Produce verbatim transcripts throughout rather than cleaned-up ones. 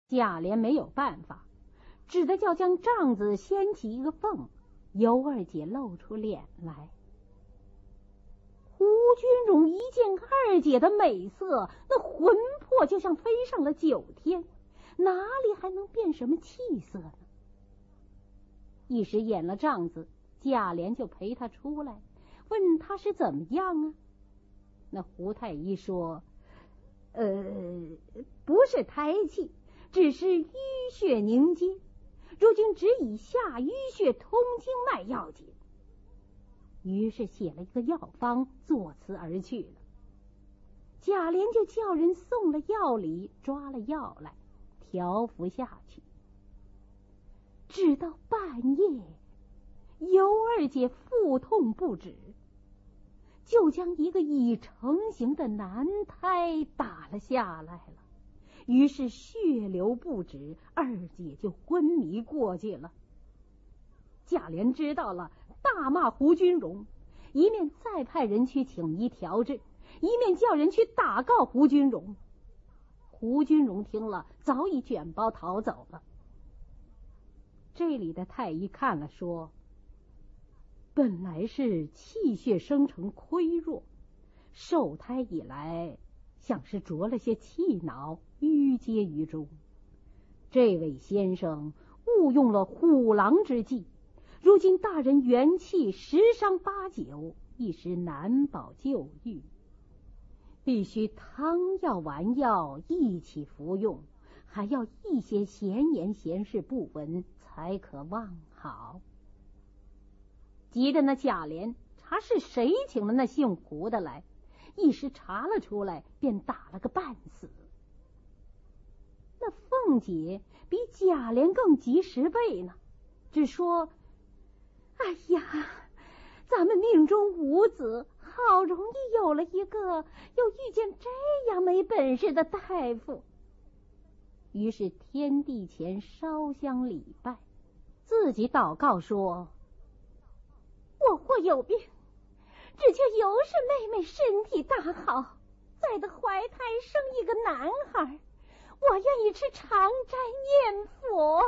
贾琏没有办法，只得叫将帐子掀起一个缝，尤二姐露出脸来。胡君荣一见二姐的美色，那魂魄就像飞上了九天，哪里还能辨什么气色呢？一时演了帐子，贾琏就陪他出来，问他是怎么样啊？那胡太医说：呃，不是胎气，只是淤血凝结，如今只以下淤血通经脉要紧。于是写了一个药方，作辞而去了。贾琏就叫人送了药礼，抓了药来调服下去。直到半夜，尤二姐腹痛不止，就将一个已成型的男胎打了下来了。于是血流不止，二姐就昏迷过去了。贾琏知道了，大骂胡君荣，一面再派人去请医调治，一面叫人去打告胡君荣。胡君荣听了，早已卷包逃走了。这里的太医看了说：本来是气血生成亏弱，受胎以来像是着了些气恼，淤结于中。这位先生误用了虎狼之计，如今大人元气十伤八九，一时难保救愈，必须汤药丸药一起服用，还要一些闲言闲事不闻，才可望好。急得那贾琏查是谁请了那姓胡的来，一时查了出来，便打了个半死。那凤姐比贾琏更急十倍呢，只说：哎呀，咱们命中无子，好容易有了一个，又遇见这样没本事的大夫。于是天地前烧香礼拜，自己祷告说：我或有病，只求尤氏妹妹身体大好，再得怀胎生一个男孩，我愿意吃长斋念佛。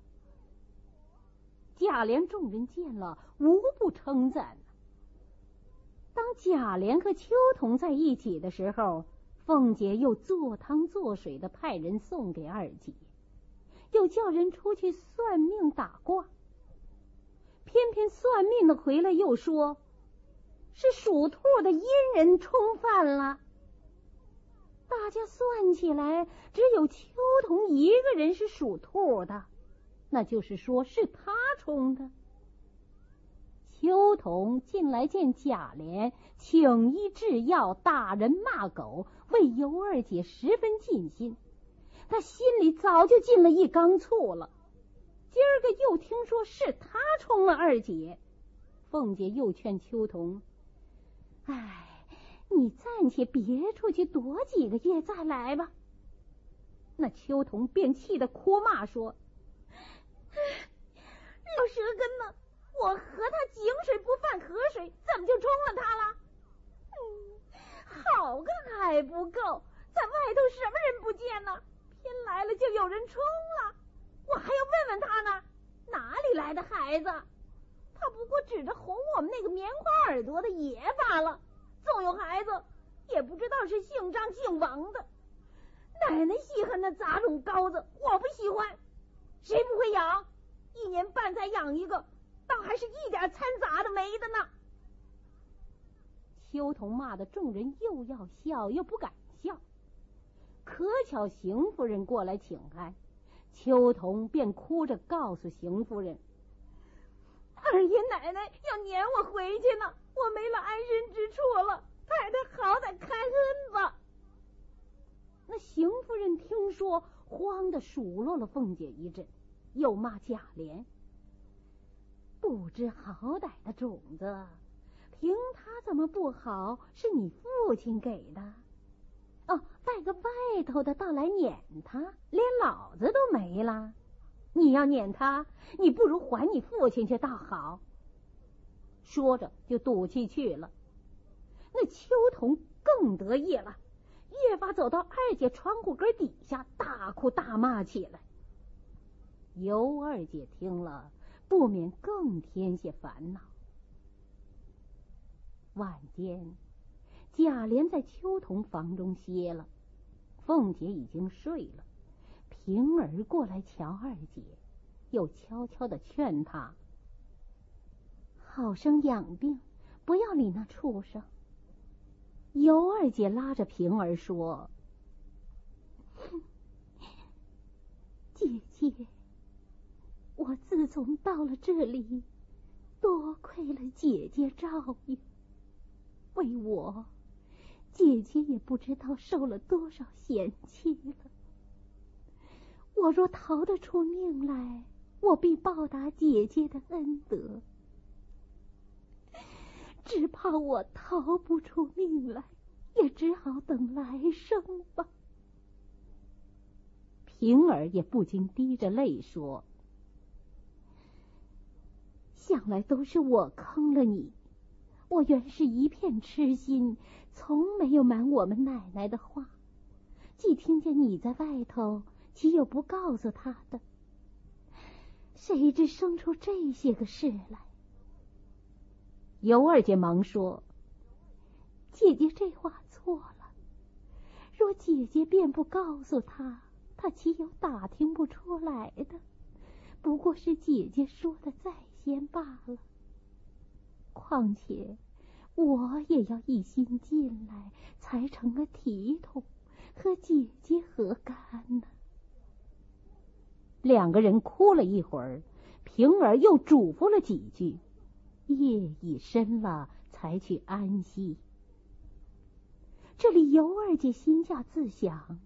贾琏众人见了，无不称赞。当贾琏和秋桐在一起的时候，凤姐又做汤做水的派人送给二姐，又叫人出去算命打卦。偏偏算命的回来又说是属兔的阴人冲犯了。大家算起来，只有秋桐一个人是属兔的，那就是说是他冲的。秋桐进来见贾琏，请医治药，打人骂狗，为尤二姐十分尽心。他心里早就进了一缸醋了。今儿个又听说是他冲了二姐，凤姐又劝秋桐：哎，你暂且别出去躲几个月再来吧。那秋桐便气得哭骂说：老舌根呢，我和他井水不犯河水，怎么就冲了他了？嗯，好个还不够，在外头什么人不见呢，偏来了就有人冲了，我还要问问他呢，哪里来的孩子？他不过指着哄我们那个棉花耳朵的爷罢了，纵有孩子，也不知道是姓张姓王的。奶奶稀罕那杂种羔子，我不喜欢，谁不会养？一年半才养一个，倒还是一点掺杂的没的呢。秋桐骂的众人又要笑又不敢笑，可巧邢夫人过来请安，秋桐便哭着告诉邢夫人：二爷奶奶要撵我回去呢，我没了安身之处了，太太好歹开恩吧。那邢夫人听说，慌的数落了凤姐一阵，又骂贾琏：不知好歹的种子，凭他怎么不好，是你父亲给的。哦，带个外头的倒来撵他，连老子都没了。你要撵他，你不如还你父亲去倒好。说着就赌气去了。那秋桐更得意了， 越发走到二姐窗户根底下，大哭大骂起来。尤二姐听了，不免更添些烦恼。晚间，贾琏在秋桐房中歇了，凤姐已经睡了。平儿过来瞧二姐，又悄悄地劝她好生养病，不要理那畜生。尤二姐拉着平儿说：姐姐，我自从到了这里，多亏了姐姐照应，为我，姐姐也不知道受了多少嫌弃了。我若逃得出命来，我必报答姐姐的恩德，只怕我逃不出命来，也只好等来生吧。平儿也不禁滴着泪说：想来都是我坑了你，我原是一片痴心，从没有瞒我们奶奶的话，既听见你在外头，岂有不告诉她的？谁知生出这些个事来。尤二姐忙说：姐姐这话错了，若姐姐便不告诉她，她岂有打听不出来的？不过是姐姐说的在先罢了。况且我也要一心进来，才成个体统，和姐姐何干呢？两个人哭了一会儿，平儿又嘱咐了几句，夜已深了，才去安息。这里尤二姐心下自想：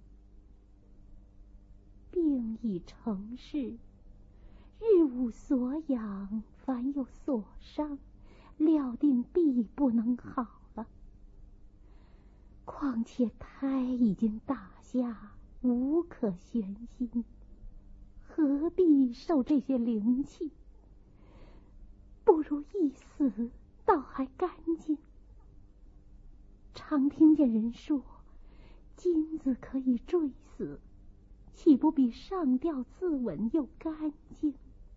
病已成事，日无所养，凡有所伤，料定必不能好了。况且胎已经打下，无可悬心，何必受这些灵气？不如一死，倒还干净。常听见人说，金子可以坠死，岂不比上吊自刎又干净？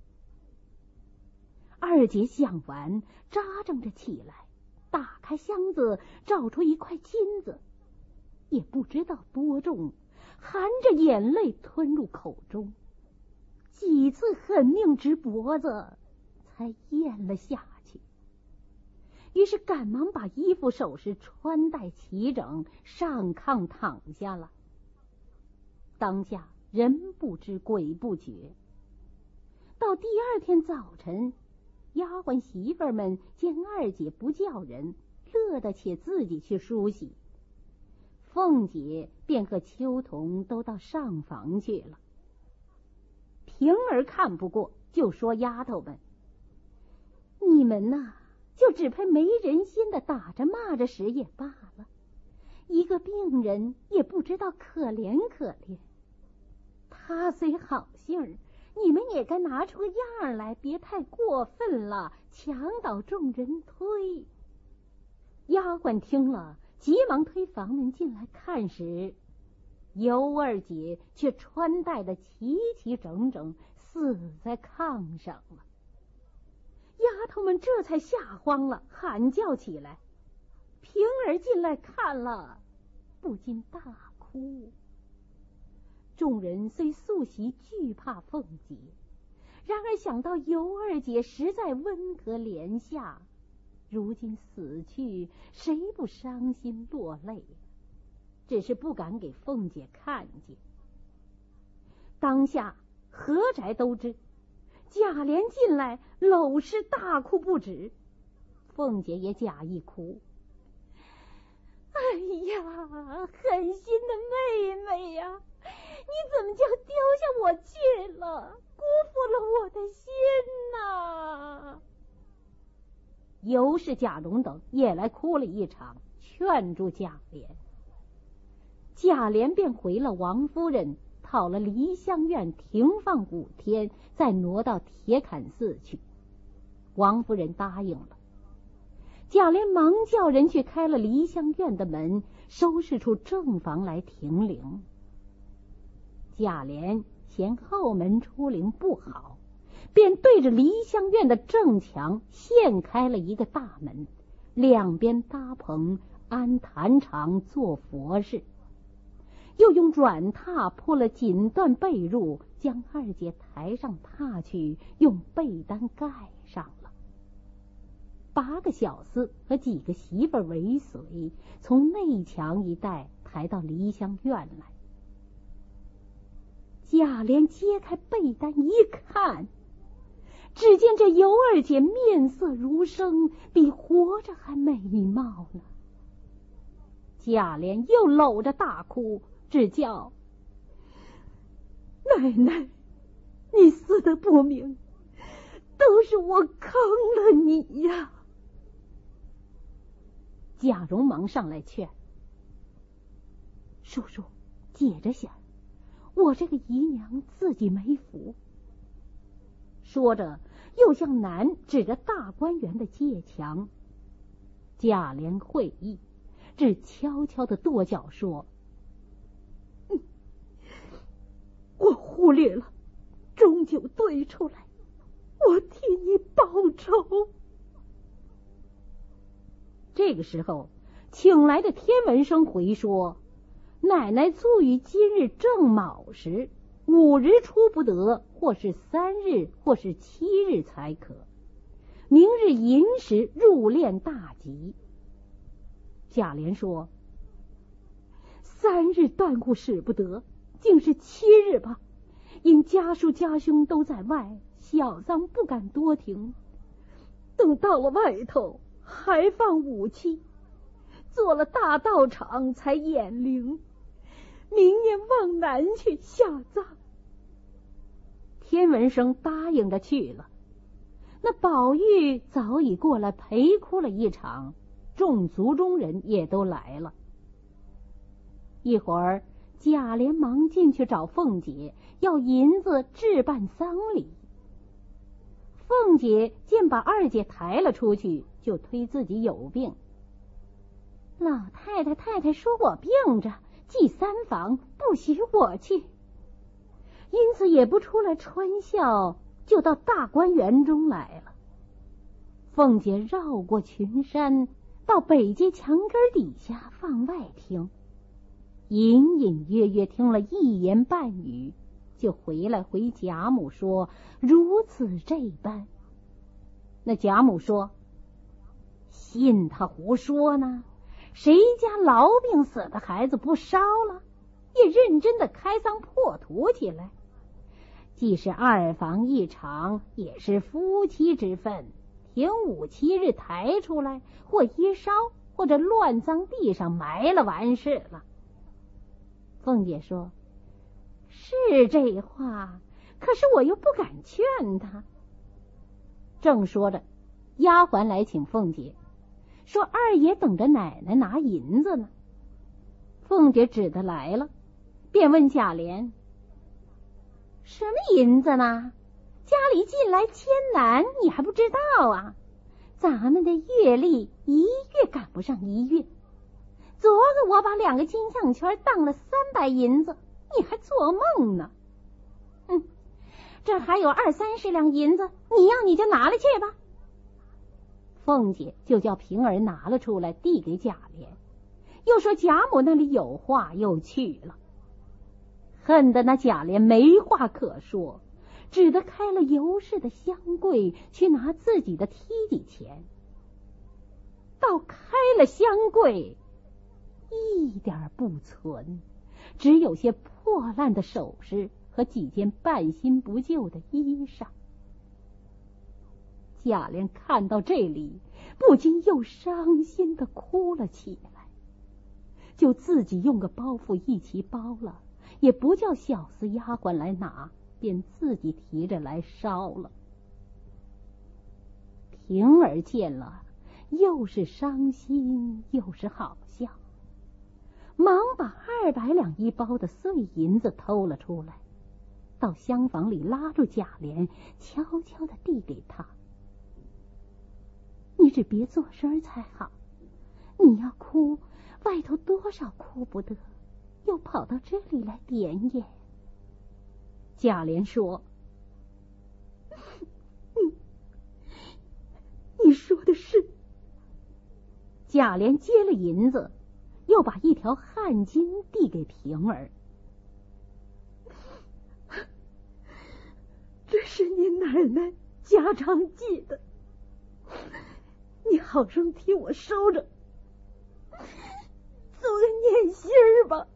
二姐想完，扎正着起来，打开箱子，找出一块金子，也不知道多重，含着眼泪吞入口中，几次狠命直脖子，才咽了下去。于是赶忙把衣服首饰穿戴齐整，上炕躺下了。当下人不知鬼不觉。到第二天早晨，丫鬟媳妇们见二姐不叫人，乐得且自己去梳洗。凤姐便和秋桐都到上房去了。平儿看不过，就说丫头们：你们呐、啊，就只配没人心的打着骂着使也罢了，一个病人也不知道可怜可怜。他虽好性儿，你们也该拿出个样来，别太过分了，墙倒众人推。丫鬟听了，急忙推房门进来看时，尤二姐却穿戴的齐齐整整，死在炕上了。丫头们这才吓慌了，喊叫起来。平儿进来看了，不禁大哭。众人虽素习惧怕凤姐，然而想到尤二姐实在温和怜下，如今死去，谁不伤心落泪？只是不敢给凤姐看见。当下何宅都知，贾琏进来搂尸大哭不止，凤姐也假意哭。哎呀，狠心的妹妹呀，你怎么就丢下我去了，辜负了我的心呐！尤氏、贾蓉等也来哭了一场，劝住贾琏。贾琏便回了王夫人，讨了梨香院停放五天，再挪到铁槛寺去。王夫人答应了。 贾琏忙叫人去开了梨香院的门，收拾出正房来停灵。贾琏嫌后门出灵不好，便对着梨香院的正墙现开了一个大门，两边搭棚安坛场做佛事，又用软榻铺了锦缎被褥，将二姐抬上榻去，用被单盖上了。八个小厮和几个媳妇为随，从内墙一带抬到梨香院来。贾琏揭开被单一看，只见这尤二姐面色如生，比活着还美貌呢。贾琏又搂着大哭，只叫奶奶，你死的不明，都是我坑了你呀。贾蓉忙上来劝：叔叔解着想，我这个姨娘自己没福。说着又向南指着大观园的界墙。贾琏会意，只悄悄地跺脚说：嗯，我忽略了，终究对出来，我替你报仇。这个时候请来的天文生回说，奶奶卒于今日正卯时，五日出不得，或是三日或是七日才可，明日寅时入殓大吉。贾琏说：三日断乎使不得，竟是七日吧，因家叔家兄都在外，小丧不敢多停，等到了外头还放武器，做了大道场才掩灵，明年往南去下葬。天文生答应着去了。那宝玉早已过来陪哭了一场，众族中人也都来了。一会儿贾琏忙进去找凤姐，要银子置办丧礼。凤姐见把二姐抬了出去，就推自己有病。老太太太太说我病着，祭三房不许我去，因此也不出来穿孝，就到大观园中来了。凤姐绕过群山，到北街墙根底下放外听，隐隐约约听了一言半语，就回来回贾母说如此这般。那贾母说：信他胡说呢，谁家痨病死的孩子不烧了，也认真的开丧破土起来。既是二房一场，也是夫妻之分，停五七日抬出来，或一烧，或者乱葬地上埋了完事了。凤姐说：是这话，可是我又不敢劝他。正说着，丫鬟来请凤姐，说二爷等着奶奶拿银子呢。凤姐指得来了，便问贾琏：什么银子呢？家里近来艰难，你还不知道啊？咱们的月例一月赶不上一月，昨个我把两个金项圈当了三百银子，你还做梦呢？嗯，这还有二三十两银子，你要你就拿了去吧。凤姐就叫平儿拿了出来，递给贾琏，又说贾母那里有话，又去了。恨得那贾琏没话可说，只得开了尤氏的箱柜去拿自己的梯底钱。到开了箱柜，一点不存，只有些破烂的首饰和几件半新不旧的衣裳。贾琏看到这里，不禁又伤心的哭了起来，就自己用个包袱一起包了，也不叫小厮丫鬟来拿，便自己提着来烧了。平儿见了，又是伤心又是好笑，忙把二百两一包的碎银子偷了出来，到厢房里拉住贾琏，悄悄地递给他： 你只别作声才好。你要哭，外头多少哭不得，又跑到这里来点眼。贾琏说：你说的是。贾琏接了银子，又把一条汗巾递给平儿。这是你奶奶家常寄的，你好生替我收着，做个念心儿吧。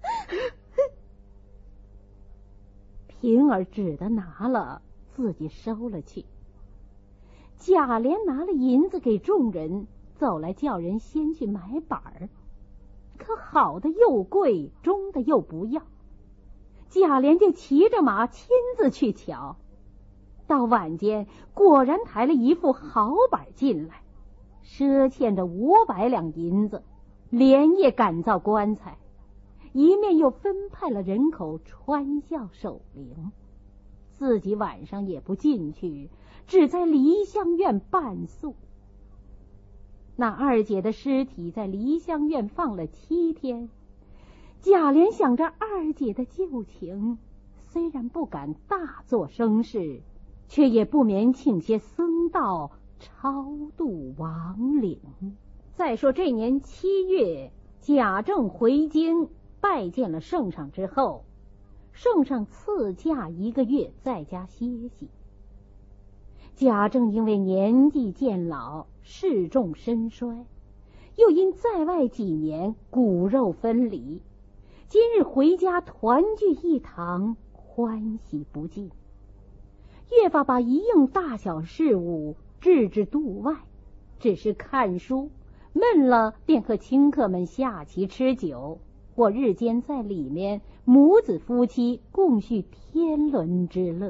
平儿只得拿了，自己收了去。贾琏拿了银子给众人，走来叫人先去买板儿，可好的又贵，中的又不要。贾琏就骑着马亲自去瞧，到晚间果然抬了一副好板进来，赊欠着五百两银子，连夜赶造棺材，一面又分派了人口穿孝守灵，自己晚上也不进去，只在梨香院伴宿。那二姐的尸体在梨香院放了七天，贾琏想着二姐的旧情，虽然不敢大做声势，却也不免请些僧道超度亡灵。再说这年七月，贾政回京拜见了圣上之后，圣上赐假一个月在家歇息。贾政因为年纪渐老，势重身衰，又因在外几年骨肉分离，今日回家团聚一堂，欢喜不尽，越发把一应大小事务置之度外，只是看书闷了，便和亲客们下棋吃酒，或日间在里面母子夫妻共叙天伦之乐。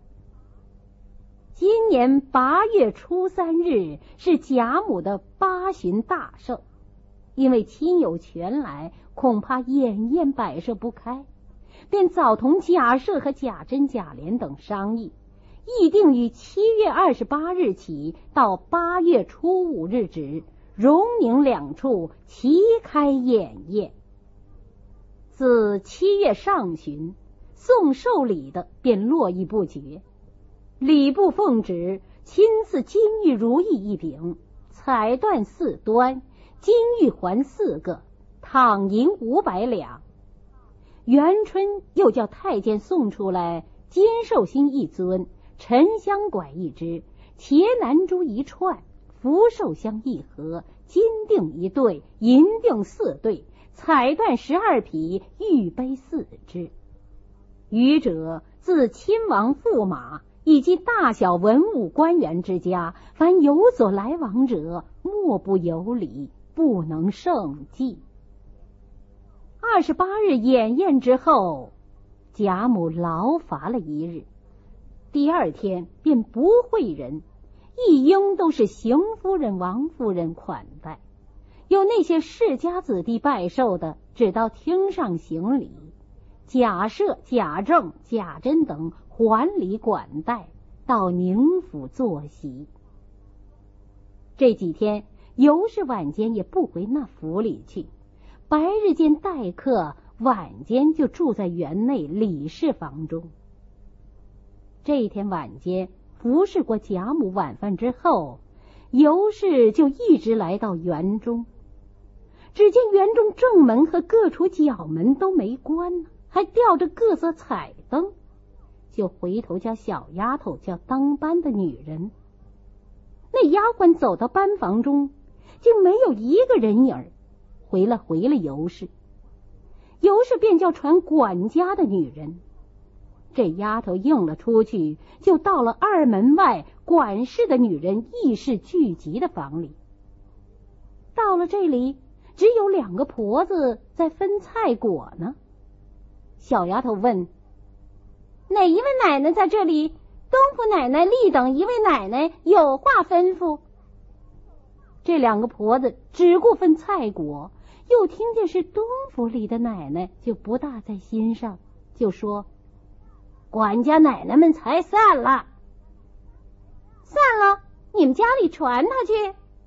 今年八月初三日是贾母的八旬大寿，因为亲友全来，恐怕宴宴摆设不开，便早同贾赦和贾珍、贾琏等商议，议定于七月二十八日起到八月初五日止，荣宁两处齐开宴宴。自七月上旬，送寿礼的便络绎不绝。礼部奉旨亲赐金玉如意一柄，彩缎四端，金玉环四个，躺银五百两。元春又叫太监送出来金寿星一尊，沉香拐一只，茄南珠一串，福寿香一盒，金锭一对，银锭四对，彩缎十二匹，玉杯四只。余者自亲王驸马以及大小文武官员之家，凡有所来往者，莫不有礼，不能胜计。二十八日演宴之后，贾母劳乏了一日，第二天便不会人，一应都是邢夫人、王夫人款待，有那些世家子弟拜寿的，只到厅上行礼，贾赦、贾政、贾珍等还礼管待，到宁府坐席。这几天尤氏晚间也不回那府里去，白日间待客，晚间就住在园内李氏房中。这一天晚间服侍过贾母晚饭之后，尤氏就一直来到园中，只见园中正门和各处角门都没关呢，还吊着各色彩灯，就回头叫小丫头叫当班的女人。那丫鬟走到班房中，竟没有一个人影儿，回了回了尤氏。尤氏便叫传管家的女人，这丫头应了出去，就到了二门外管事的女人议事聚集的房里。到了这里，只有两个婆子在分菜果呢。小丫头问：哪一位奶奶在这里？东府奶奶、丽等一位奶奶有话吩咐。这两个婆子只顾分菜果，又听见是东府里的奶奶，就不大在心上，就说：管家奶奶们才散了。散了？你们家里传他去？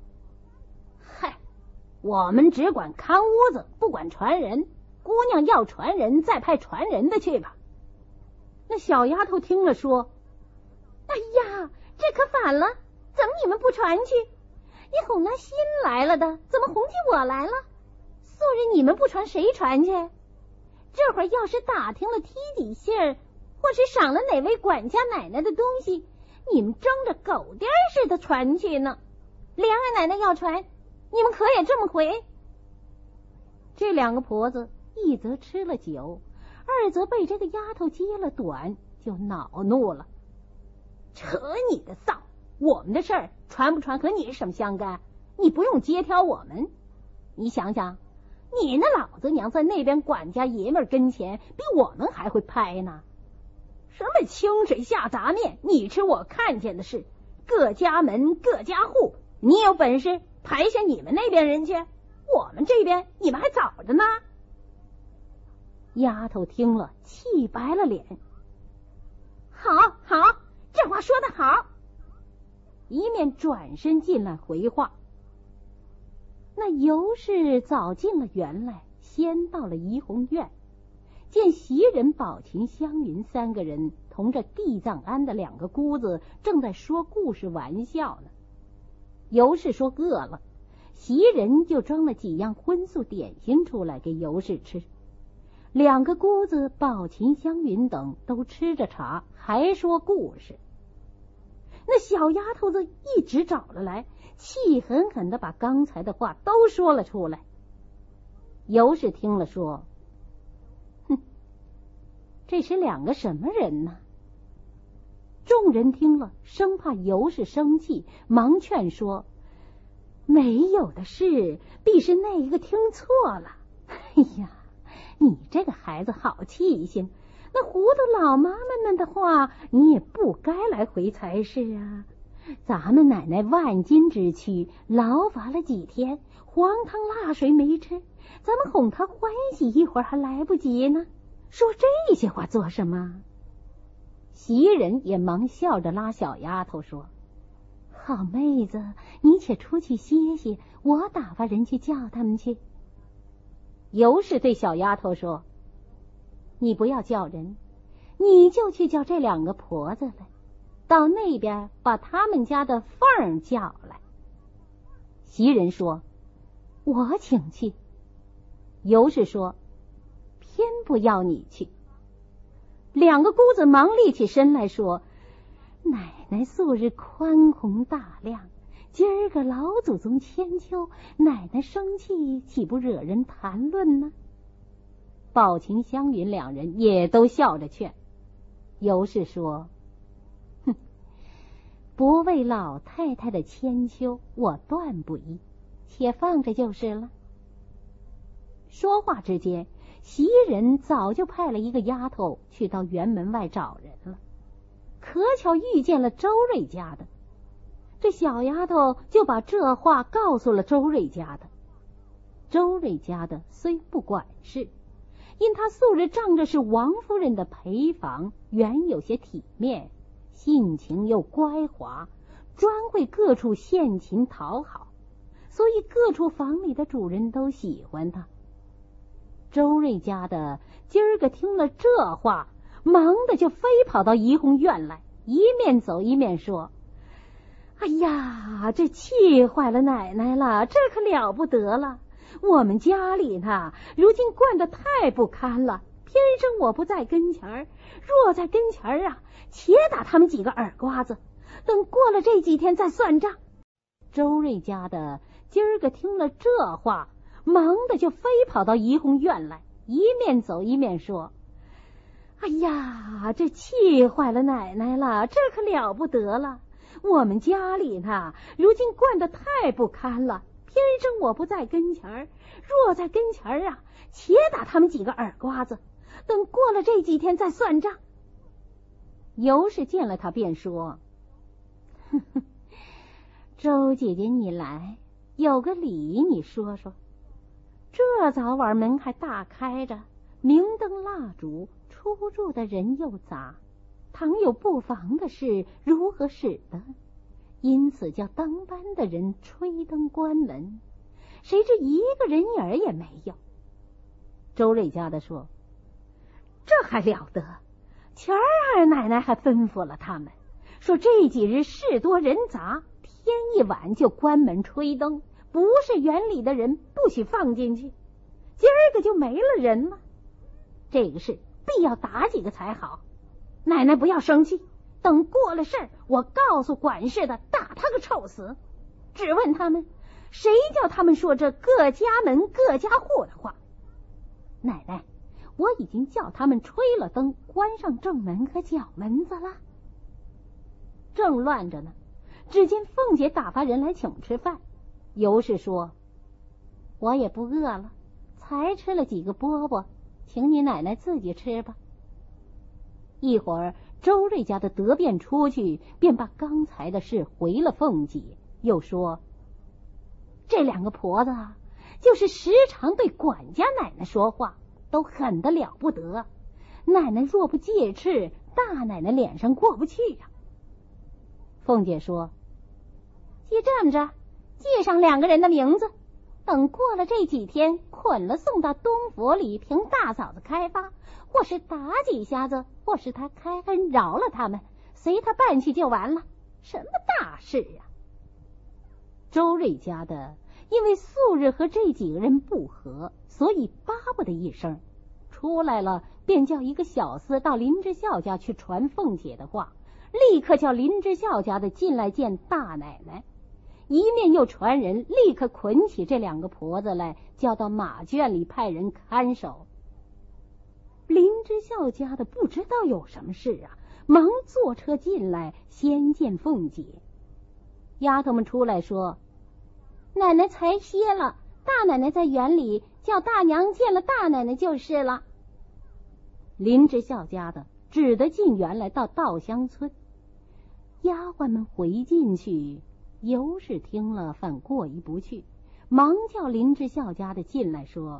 我们只管看屋子，不管传人。姑娘要传人，再派传人的去吧。那小丫头听了说：哎呀，这可反了，怎么你们不传去？你哄那新来了的，怎么哄起我来了？素日你们不传，谁传去？这会儿要是打听了梯底信儿，或是赏了哪位管家奶奶的东西，你们争着狗颠似的传去呢。莲儿奶奶要传，你们可也这么回？这两个婆子一则吃了酒，二则被这个丫头接了短，就恼怒了。扯你的臊！我们的事儿传不传和你是什么相干？你不用接挑我们。你想想，你那老子娘在那边管家爷们跟前比我们还会拍呢。什么清水下杂面，你吃我看见的事，各家门各家户，你有本事排下你们那边人去，我们这边你们还早着呢。丫头听了气白了脸。好好，这话说得好。一面转身进来回话。那尤氏早进了园来，先到了怡红院，见袭人、宝琴、湘云三个人同着地藏庵的两个姑子正在说故事玩笑呢。尤氏说饿了，袭人就装了几样荤素点心出来给尤氏吃。两个姑子宝琴、湘云等都吃着茶，还说故事。那小丫头子一直找了来，气狠狠地把刚才的话都说了出来。尤氏听了说：哼，这是两个什么人呢？众人听了生怕尤氏生气，忙劝说：没有的事，必是那一个听错了。哎呀，你这个孩子好气性，那糊涂老妈妈们的话你也不该来回才是啊。咱们奶奶万金之躯，劳乏了几天，黄汤辣水没吃，咱们哄她欢喜一会儿还来不及呢，说这些话做什么？袭人也忙笑着拉小丫头说：好妹子，你且出去歇歇，我打发人去叫他们去。尤氏对小丫头说：你不要叫人，你就去叫这两个婆子来，到那边把他们家的凤叫来。袭人说：我请去。尤氏说：偏不要你去。两个姑子忙立起身来说：奶奶素日宽宏大量，今儿个老祖宗千秋，奶奶生气岂不惹人谈论呢？宝琴、湘云两人也都笑着劝。尤氏说：哼，不为老太太的千秋，我断不依，且放着就是了。说话之间，袭人早就派了一个丫头去到园门外找人了，可巧遇见了周瑞家的。这小丫头就把这话告诉了周瑞家的。周瑞家的虽不管事，因他素日仗着是王夫人的陪房，原有些体面，性情又乖滑，专会各处献勤讨好，所以各处房里的主人都喜欢他。周瑞家的今儿个听了这话，忙的就飞跑到怡红院来，一面走一面说：哎呀，这气坏了奶奶了，这可了不得了！我们家里呢，如今惯得太不堪了，偏生我不在跟前儿，若在跟前儿啊，且打他们几个耳刮子，等过了这几天再算账。周瑞家的今儿个听了这话，忙的就飞跑到怡红院来，一面走一面说：哎呀，这气坏了奶奶了，这可了不得了！我们家里呢，如今惯得太不堪了，偏生我不在跟前儿，若在跟前儿啊，且打他们几个耳刮子，等过了这几天再算账。尤氏见了他便说：哼哼，周姐姐你来，有个理你说说。这早晚门还大开着，明灯蜡烛，出入的人又杂，倘有不防的事，如何使得？因此叫当班的人吹灯关门。 谁知一个人影也没有。周瑞家的说：“这还了得！前儿二奶奶还吩咐了他们，说这几日事多人杂，天一晚就关门吹灯，不是园里的人不许放进去。今儿个就没了人了，这个事必要打几个才好。奶奶不要生气，等过了事儿，我告诉管事的，打他个臭死。只问他们，谁叫他们说这各家门各家户的话？奶奶，我已经叫他们吹了灯，关上正门和角门子了。”正乱着呢，只见凤姐打发人来请吃饭。尤氏说：“我也不饿了，才吃了几个饽饽，请你奶奶自己吃吧。”一会儿周瑞家的得便出去，便把刚才的事回了凤姐，又说：“这两个婆子啊，就是时常对管家奶奶说话，都狠得了不得。奶奶若不戒斥，大奶奶脸上过不去呀、啊。”凤姐说：“既这么着，记上两个人的名字，等过了这几天，捆了送到东府里，凭大嫂子开发，或是打几下子，或是他开恩饶了他们，随他办去就完了，什么大事呀、啊？”周瑞家的因为素日和这几个人不和，所以巴不得一声出来了，便叫一个小厮到林之孝家去传凤姐的话，立刻叫林之孝家的进来见大奶奶，一面又传人立刻捆起这两个婆子来，叫到马圈里派人看守。林之孝家的不知道有什么事啊，忙坐车进来，先见凤姐。丫头们出来说：“奶奶才歇了，大奶奶在园里，叫大娘见了大奶奶就是了。”林之孝家的只得进园来，到稻香村。丫鬟们回进去，尤氏听了反过意不去，忙叫林之孝家的进来说：“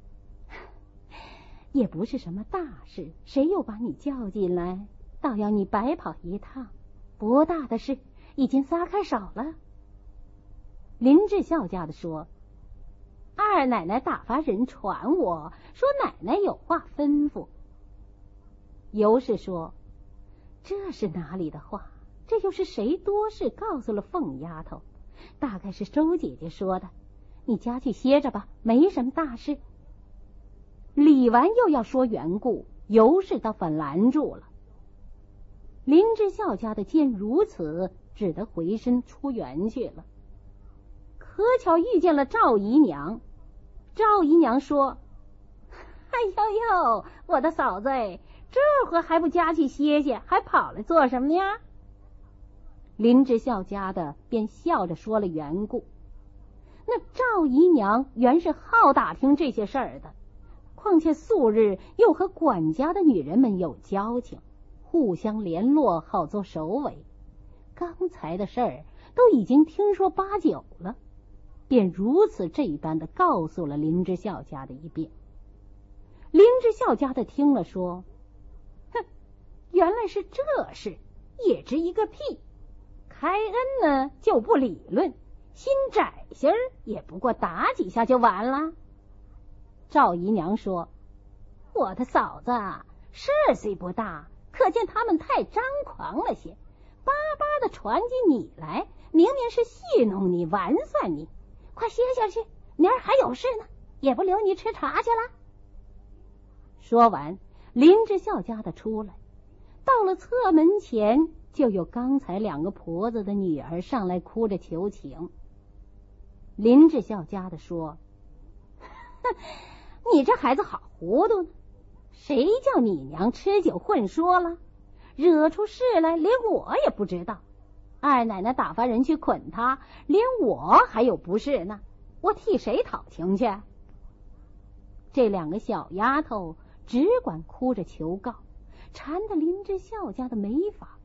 也不是什么大事，谁又把你叫进来？倒要你白跑一趟，不大的事，已经撒开手了。”林之孝家的说：“二奶奶打发人传我说奶奶有话吩咐。”尤氏说：“这是哪里的话？这又是谁多事告诉了凤丫头？大概是周姐姐说的。你家去歇着吧，没什么大事。”李纨又要说缘故，尤氏倒反拦住了。林之孝家的见如此，只得回身出园去了。可巧遇见了赵姨娘。赵姨娘说：“哎呦呦，我的嫂子，这会还不家去歇歇，还跑来做什么呀？”林之孝家的便笑着说了缘故。那赵姨娘原是好打听这些事儿的，况且素日又和管家的女人们有交情，互相联络，好做首尾。刚才的事儿都已经听说八九了，便如此这般的告诉了林之孝家的一遍。林之孝家的听了说：“哼，原来是这事，也值一个屁。开恩呢就不理论，心窄些儿也不过打几下就完了。”赵姨娘说：“我的嫂子事虽不大，可见他们太张狂了些，巴巴的传进你来，明明是戏弄你，玩算你。快歇下去，明儿还有事呢，也不留你吃茶去了。”说完，林之孝家的出来，到了侧门前，就有刚才两个婆子的女儿上来哭着求情。林之孝家的说：“哼，你这孩子好糊涂呢，谁叫你娘吃酒混说了，惹出事来连我也不知道。二奶奶打发人去捆他，连我还有不是呢，我替谁讨情去？”这两个小丫头只管哭着求告，缠得林之孝家的没法。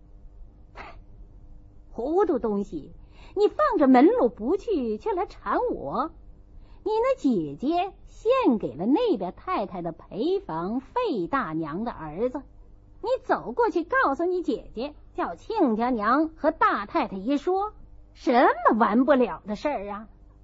糊涂东西，你放着门路不去，却来缠我。你那姐姐献给了那边太太的陪房费大娘的儿子，你走过去告诉你姐姐，叫亲家娘和大太太一说，什么完不了的事儿啊？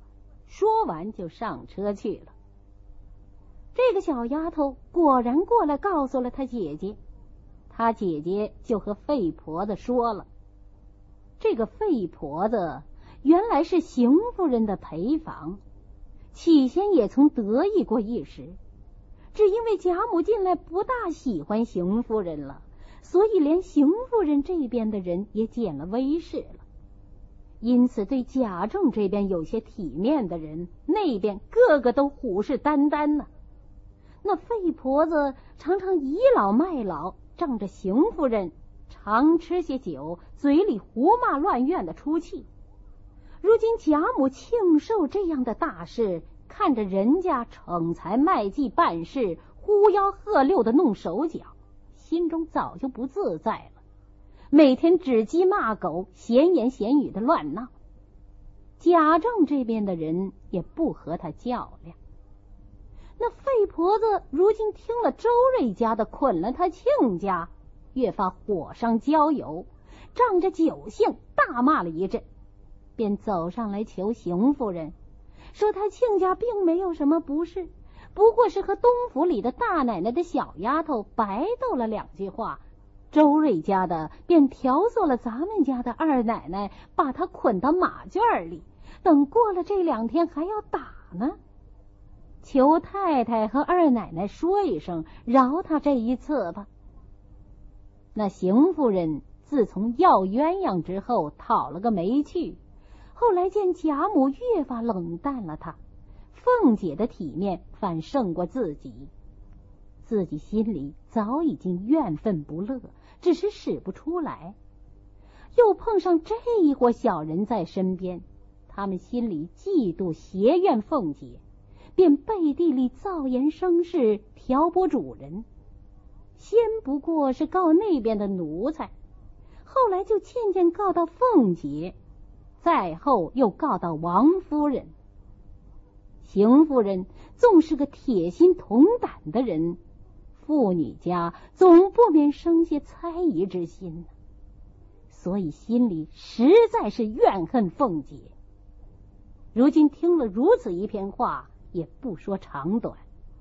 说完就上车去了。这个小丫头果然过来告诉了她姐姐，她姐姐就和费婆子说了。这个费婆子原来是邢夫人的陪房，起先也曾得意过一时，只因为贾母近来不大喜欢邢夫人了，所以连邢夫人这边的人也减了威势了。因此对贾政这边有些体面的人，那边个个都虎视眈眈呢。那费婆子常常倚老卖老，仗着邢夫人常吃些酒，嘴里胡骂乱怨的出气。如今贾母庆寿这样的大事，看着人家逞才卖技办事，呼吆喝六的弄手脚，心中早就不自在了，每天指鸡骂狗，闲言闲语的乱闹。贾政这边的人也不和他较量。那费婆子如今听了周瑞家的捆了他亲家，越发火上浇油，仗着酒性大骂了一阵，便走上来求邢夫人，说他亲家并没有什么不是，不过是和东府里的大奶奶的小丫头白斗了两句话，周瑞家的便调唆了咱们家的二奶奶，把他捆到马圈里，等过了这两天还要打呢。求太太和二奶奶说一声，饶他这一次吧。那邢夫人自从要鸳鸯之后讨了个没趣，后来见贾母越发冷淡了她，凤姐的体面反胜过自己，自己心里早已经怨愤不乐，只是使不出来。又碰上这一伙小人在身边，他们心里嫉妒邪怨凤姐，便背地里造言生事，挑拨主人。先不过是告那边的奴才，后来就渐渐告到凤姐，再后又告到王夫人。邢夫人纵是个铁心铜胆的人，妇女家总不免生些猜疑之心，所以心里实在是怨恨凤姐。如今听了如此一篇话，也不说长短。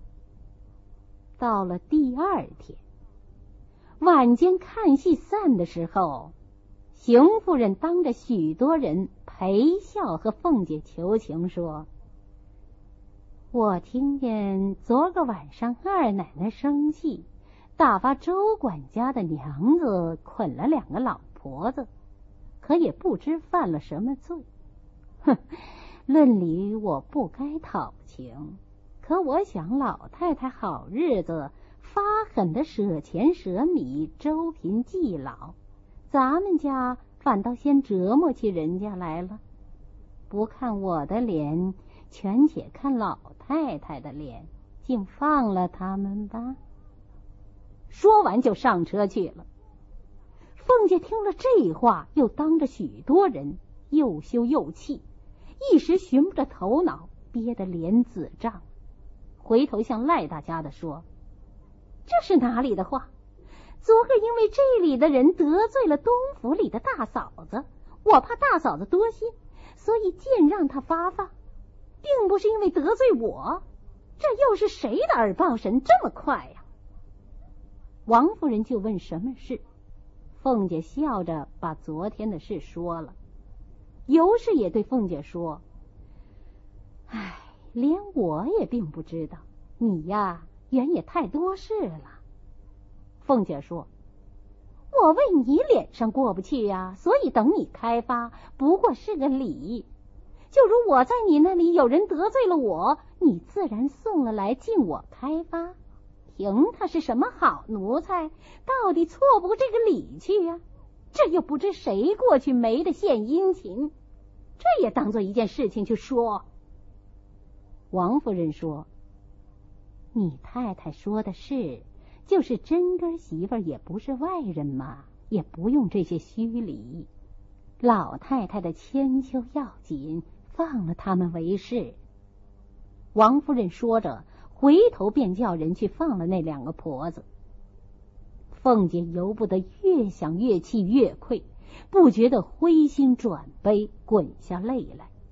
到了第二天晚间看戏散的时候，邢夫人当着许多人陪笑和凤姐求情说，我听见昨个晚上二奶奶生气，打发周管家的娘子捆了两个老婆子，可也不知犯了什么罪。哼，论理我不该讨情，可我想老太太好日子，发狠的舍钱舍米，周贫济老，咱们家反倒先折磨起人家来了。不看我的脸，全且看老太太的脸，竟放了他们吧。说完就上车去了。凤姐听了这话，又当着许多人，又羞又气，一时寻不着头脑，憋得脸紫胀，回头向赖大家的说，这是哪里的话？昨个因为这里的人得罪了东府里的大嫂子，我怕大嫂子多心，所以尽让他发放，并不是因为得罪我。这又是谁的耳报神这么快呀？王夫人就问什么事，凤姐笑着把昨天的事说了。尤氏也对凤姐说，唉，连我也并不知道，你呀原也太多事了。凤姐说，我为你脸上过不去呀，所以等你开发，不过是个理。就如我在你那里有人得罪了我，你自然送了来进我开发，凭他是什么好奴才，到底错不过这个理去呀。这又不知谁过去没得献殷勤，这也当做一件事情去说。王夫人说，你太太说的是，就是真根媳妇也不是外人嘛，也不用这些虚礼。老太太的千秋要紧，放了他们为是。王夫人说着，回头便叫人去放了那两个婆子。凤姐由不得越想越气越愧，不觉得灰心转悲，滚下泪来，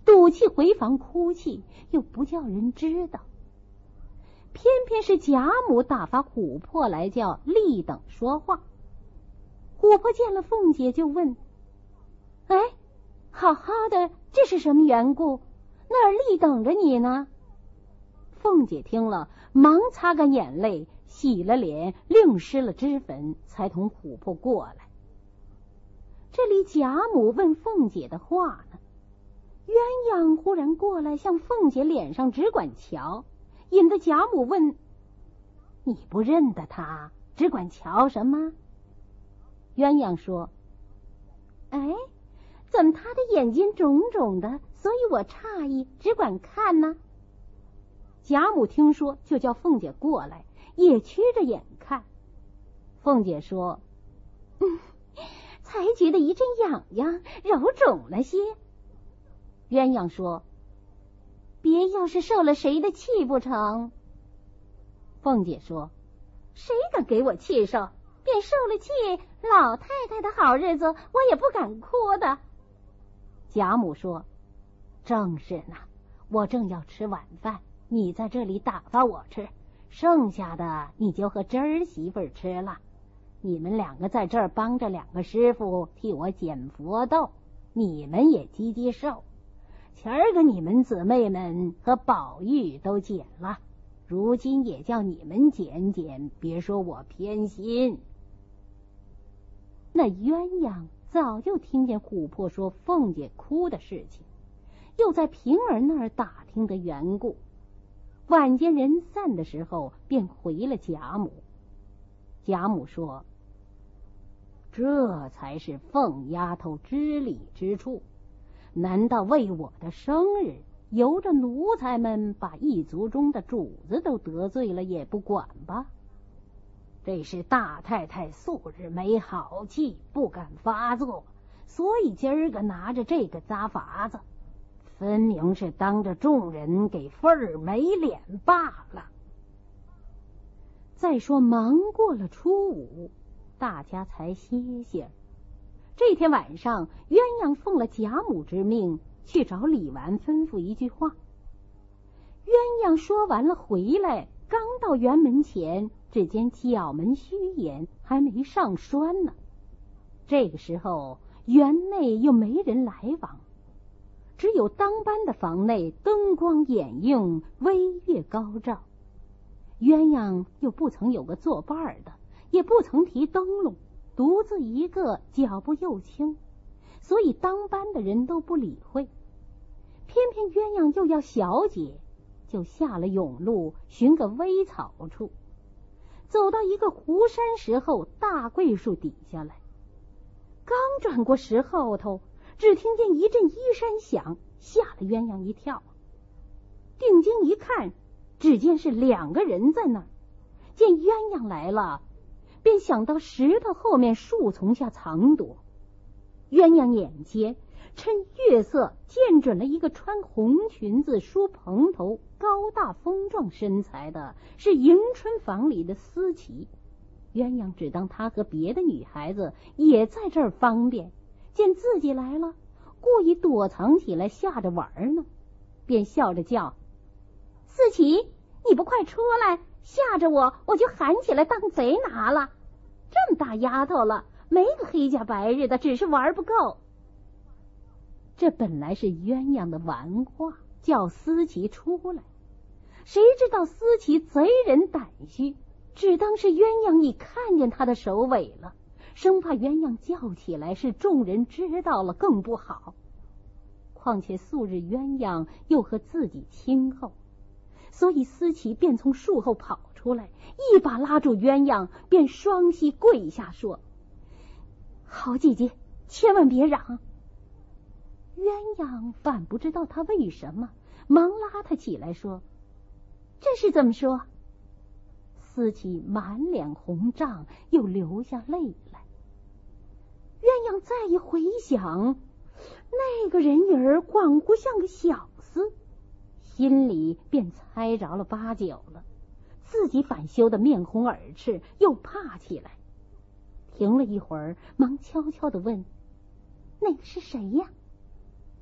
赌气回房哭泣，又不叫人知道。偏偏是贾母打发琥珀来叫丽等说话。琥珀见了凤姐就问：哎，好好的，这是什么缘故？那儿丽等着你呢？凤姐听了，忙擦干眼泪，洗了脸，另施了脂粉，才同琥珀过来。这里贾母问凤姐的话呢，鸳鸯忽然过来向凤姐脸上只管瞧，引得贾母问：你不认得他，只管瞧什么？鸳鸯说：哎，怎么他的眼睛肿肿的，所以我诧异，只管看呢。贾母听说，就叫凤姐过来，也曲着眼看。凤姐说：嗯，才觉得一阵痒痒，揉肿了些。鸳鸯说：别要是受了谁的气不成？凤姐说：谁敢给我气受？便受了气，老太太的好日子我也不敢哭的。贾母说：正是呢，我正要吃晚饭，你在这里打发我吃，剩下的你就和侄儿媳妇吃了。你们两个在这儿帮着两个师傅替我捡佛豆，你们也积积寿。前儿个你们姊妹们和宝玉都捡了，如今也叫你们捡捡，别说我偏心。那鸳鸯早就听见琥珀说凤姐哭的事情，又在平儿那儿打听的缘故，晚间人散的时候便回了贾母。贾母说：这才是凤丫头知礼之处，难道为我的生日，由着奴才们把一族中的主子都得罪了也不管吧？这是大太太素日没好气，不敢发作，所以今儿个拿着这个扎法子，分明是当着众人给凤儿没脸罢了。再说忙过了初五，大家才歇歇。这天晚上，鸳鸯奉了贾母之命去找李纨吩咐一句话。鸳鸯说完了回来，刚到园门前，只见角门虚掩，还没上栓呢。这个时候园内又没人来往，只有当班的房内灯光掩映，微月高照。鸳鸯又不曾有个作伴的，也不曾提灯笼，独自一个，脚步又轻，所以当班的人都不理会。偏偏鸳鸯又要小姐，就下了甬路，寻个微草处，走到一个湖山石后大桂树底下来。刚转过石后头，只听见一阵衣衫响，吓了鸳鸯一跳。定睛一看，只见是两个人在那儿。见鸳鸯来了，便想到石头后面树丛下藏躲。鸳鸯眼尖，趁月色见准了一个穿红裙子、梳蓬头、高大丰壮身材的，是迎春房里的思琪。鸳鸯只当她和别的女孩子也在这儿方便，见自己来了，故意躲藏起来吓着玩呢，便笑着叫：思琪，你不快出来，吓着我，我就喊起来当贼拿了。这么大丫头了，没个黑家白日的，只是玩不够。这本来是鸳鸯的玩话，叫思琪出来。谁知道思琪贼人胆虚，只当是鸳鸯已看见他的首尾了，生怕鸳鸯叫起来是众人知道了更不好。况且素日鸳鸯又和自己亲厚，所以思琪便从树后跑出来，一把拉住鸳鸯，便双膝跪下说：好姐姐，千万别嚷。鸳鸯反不知道他为什么，忙拉他起来说：这是怎么说？思琪满脸红胀，又流下泪来。鸳鸯再一回想，那个人影儿恍惚像个小厮，心里便猜着了八九了，自己反羞得面红耳赤，又怕起来。停了一会儿，忙悄悄地问：那个是谁呀？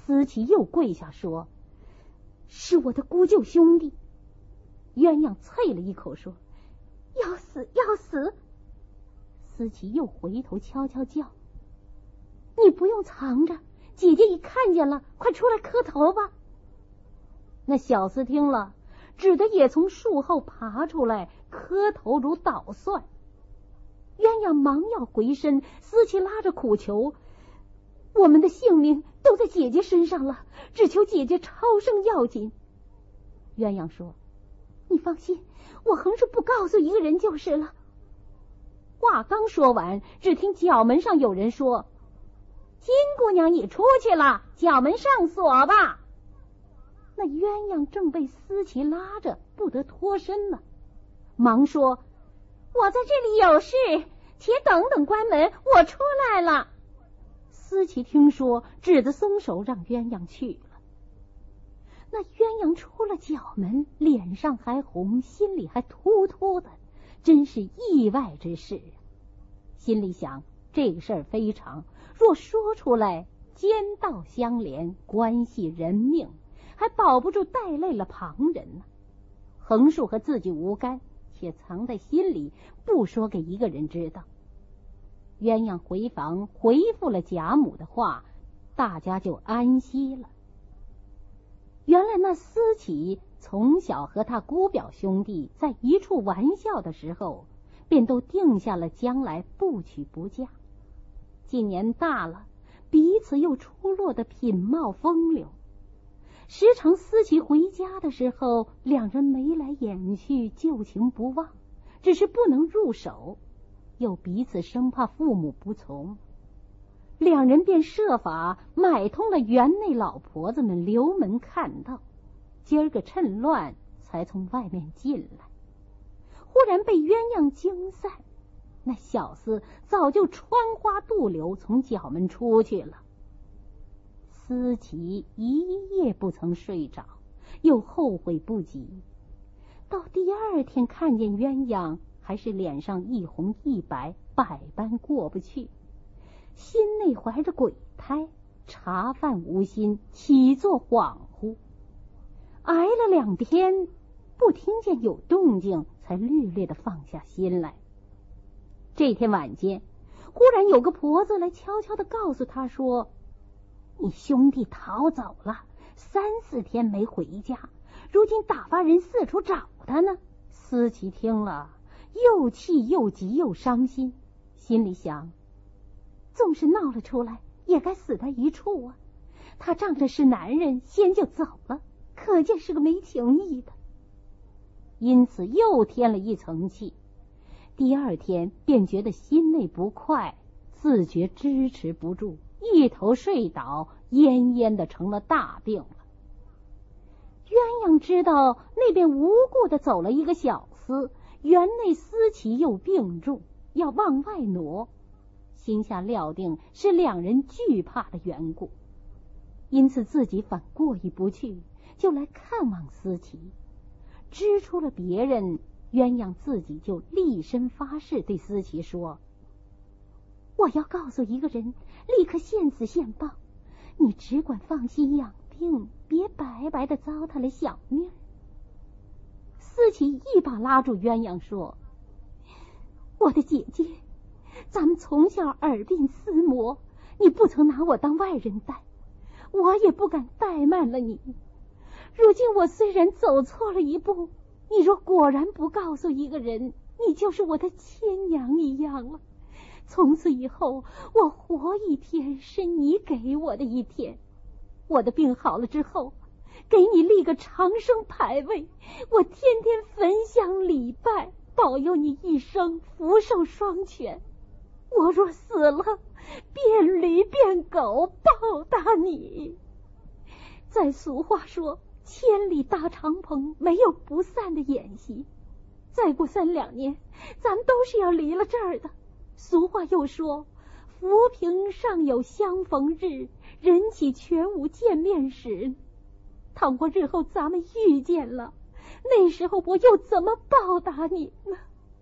思琪又跪下说：“是我的姑舅兄弟。”鸳鸯啐了一口说：“要死要死！”思琪又回头悄悄叫：“你不用藏着，姐姐已看见了，快出来磕头吧。”那小厮听了，只得也从树后爬出来，磕头如捣蒜。鸳鸯忙要回身，思琪拉着苦求：“我们的性命都在姐姐身上了，只求姐姐超生要紧。”鸳鸯说：“你放心，我横是不告诉一个人就是了。”话刚说完，只听角门上有人说：“金姑娘已出去了，角门上锁吧。”那鸳鸯正被思琪拉着，不得脱身了，忙说：“我在这里有事，且等等关门，我出来了。”思琪听说，只得松手让鸳鸯去了。那鸳鸯出了角门，脸上还红，心里还突突的，真是意外之事。心里想，这个事儿非常，若说出来，奸盗相连，关系人命，还保不住带累了旁人呢。横竖和自己无干，且藏在心里，不说给一个人知道。鸳鸯回房回复了贾母的话，大家就安息了。原来那思琪从小和他姑表兄弟在一处玩笑的时候，便都定下了将来不娶不嫁。今年大了，彼此又出落得品貌风流。时常思琪回家的时候，两人眉来眼去，旧情不忘，只是不能入手，又彼此生怕父母不从，两人便设法买通了园内老婆子们留门看道，今儿个趁乱才从外面进来。忽然被鸳鸯惊散，那小厮早就穿花渡流从角门出去了。思琪一夜不曾睡着，又后悔不及。到第二天看见鸳鸯，还是脸上一红一白，百般过不去，心内怀着鬼胎，茶饭无心，起坐恍惚。挨了两天，不听见有动静，才略略的放下心来。这天晚间，忽然有个婆子来悄悄的告诉他说：“你兄弟逃走了，三四天没回家，如今打发人四处找他呢。”思琪听了，又气又急又伤心，心里想，纵是闹了出来，也该死在一处啊。他仗着是男人，先就走了，可见是个没情义的。因此又添了一层气。第二天便觉得心内不快，自觉支持不住，一头睡倒，奄奄的成了大病了。鸳鸯知道那边无故的走了一个小厮，园内思琪又病重，要往外挪，心下料定是两人惧怕的缘故，因此自己反过意不去，就来看望思琪。知出了别人，鸳鸯自己就立身发誓对思琪说：“我要告诉一个人，立刻现死现报，你只管放心养病，别白白的糟蹋了小命。”思琪一把拉住鸳鸯说：“我的姐姐，咱们从小耳鬓厮磨，你不曾拿我当外人待，我也不敢怠慢了你。如今我虽然走错了一步，你若果然不告诉一个人，你就是我的亲娘一样了。从此以后，我活一天是你给我的一天。我的病好了之后，给你立个长生牌位，我天天焚香礼拜，保佑你一生福寿双全。我若死了，变驴变狗，报答你。再俗话说，千里搭长棚，没有不散的宴席。再过三两年，咱们都是要离了这儿的。俗话又说，浮萍尚有相逢日，人岂全无见面时。倘若日后咱们遇见了，那时候我又怎么报答你呢？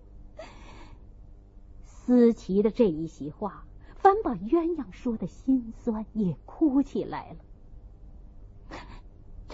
思琪的这一席话，反把鸳鸯说的心酸，也哭起来了。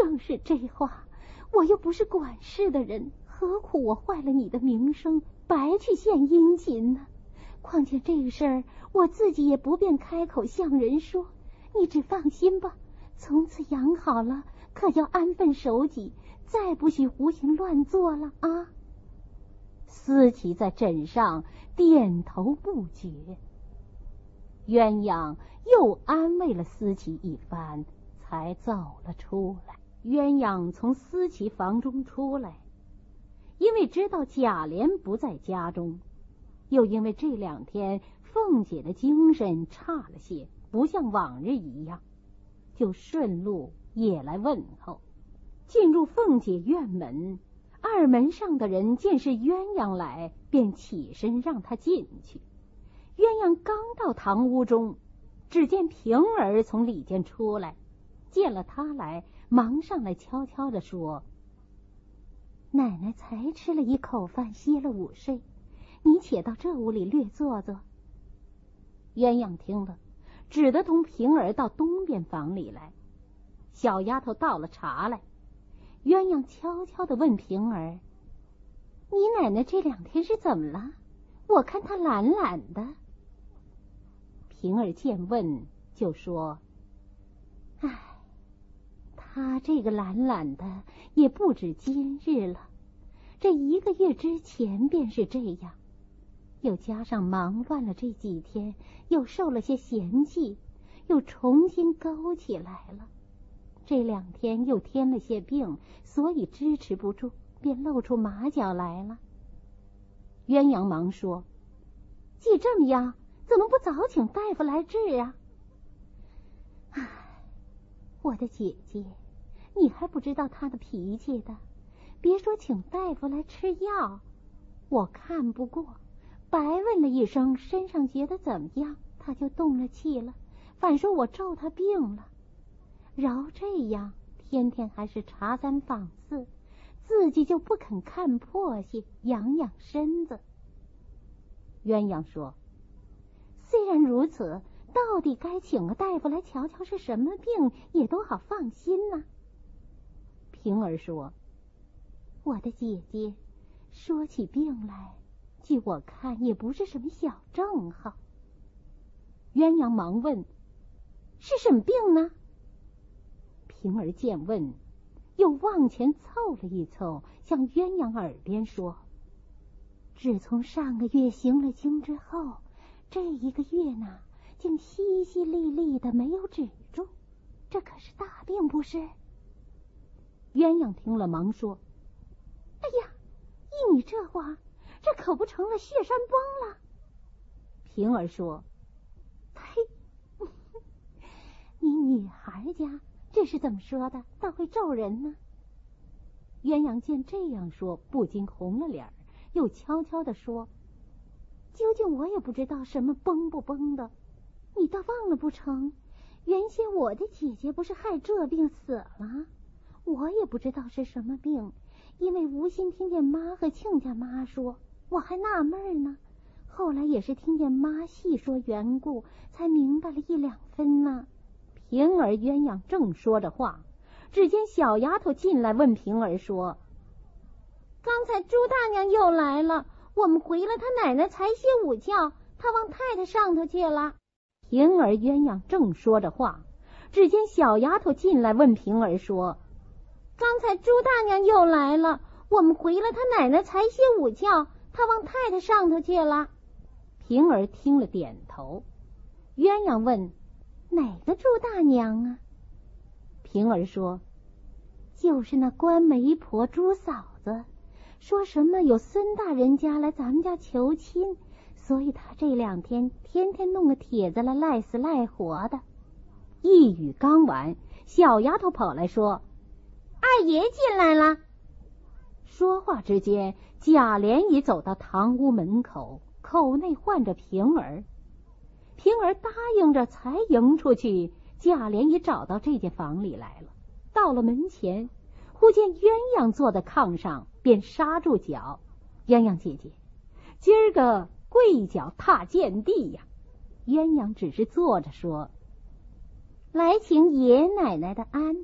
正是这话，我又不是管事的人，何苦我坏了你的名声，白去献殷勤呢？况且这个事儿我自己也不便开口向人说，你只放心吧，从此养好了，可要安分守己，再不许胡行乱做了啊。思琪在枕上点头不绝。鸳鸯又安慰了思琪一番，才走了出来。鸳鸯从思琪房中出来，因为知道贾琏不在家中，又因为这两天凤姐的精神差了些，不像往日一样，就顺路也来问候。进入凤姐院门，二门上的人见是鸳鸯来，便起身让她进去。鸳鸯刚到堂屋中，只见平儿从里间出来，见了他来，忙上来悄悄地说：奶奶才吃了一口饭，歇了午睡，你且到这屋里略坐坐。鸳鸯听了，只得同平儿到东边房里来。小丫头倒了茶来，鸳鸯悄悄地问平儿：你奶奶这两天是怎么了？我看她懒懒的。平儿见问，就说：唉，她这个懒懒的也不止今日了，这一个月之前便是这样，又加上忙乱了这几天，又受了些嫌弃，又重新勾起来了。这两天又添了些病，所以支持不住，便露出马脚来了。鸳鸯忙说：既这么样，怎么不早请大夫来治啊？唉，我的姐姐，你还不知道他的脾气的，别说请大夫来吃药，我看不过，白问了一声身上觉得怎么样，他就动了气了，反说我咒他病了。饶这样，天天还是茶三访四，自己就不肯看破些，养养身子。鸳鸯说：虽然如此，到底该请个大夫来瞧瞧是什么病，也都好放心呢。平儿说：我的姐姐，说起病来，据我看也不是什么小症号。鸳鸯忙问：是什么病呢？平儿见问，又往前凑了一凑，向鸳鸯耳边说：自从上个月行了经之后，这一个月呢，竟淅淅沥沥的没有止住，这可是大病不是？鸳鸯听了忙说：哎呀，依你这话，这可不成了血山崩了。平儿说：呸，你女孩家这是怎么说的，倒会咒人呢？鸳鸯见这样说，不禁红了脸，又悄悄地说：究竟我也不知道什么崩不崩的，你倒忘了不成？原先我的姐姐不是害这病死了，我也不知道是什么病，因为无心听见妈和亲家妈说，我还纳闷呢，后来也是听见妈细说缘故，才明白了一两分呢。平儿鸳鸯正说着话，只见小丫头进来问平儿说：刚才朱大娘又来了，我们回了她奶奶才歇午觉，她往太太上头去了。平儿鸳鸯正说着话，只见小丫头进来问平儿说：刚才朱大娘又来了，我们回了她奶奶才歇午觉，她往太太上头去了。平儿听了点头。鸳鸯问：哪个朱大娘啊？平儿说：就是那官媒婆朱嫂子，说什么有孙大人家来咱们家求亲，所以他这两天天天弄个帖子来赖死赖活的。一语刚完，小丫头跑来说：二爷进来了。说话之间，贾琏已走到堂屋门口，口内唤着平儿。平儿答应着才迎出去，贾琏已找到这间房里来了。到了门前，忽见鸳鸯坐在炕上，便刹住脚：鸳鸯姐姐，今儿个跪脚踏见地呀。鸳鸯只是坐着说：来请爷奶奶的安，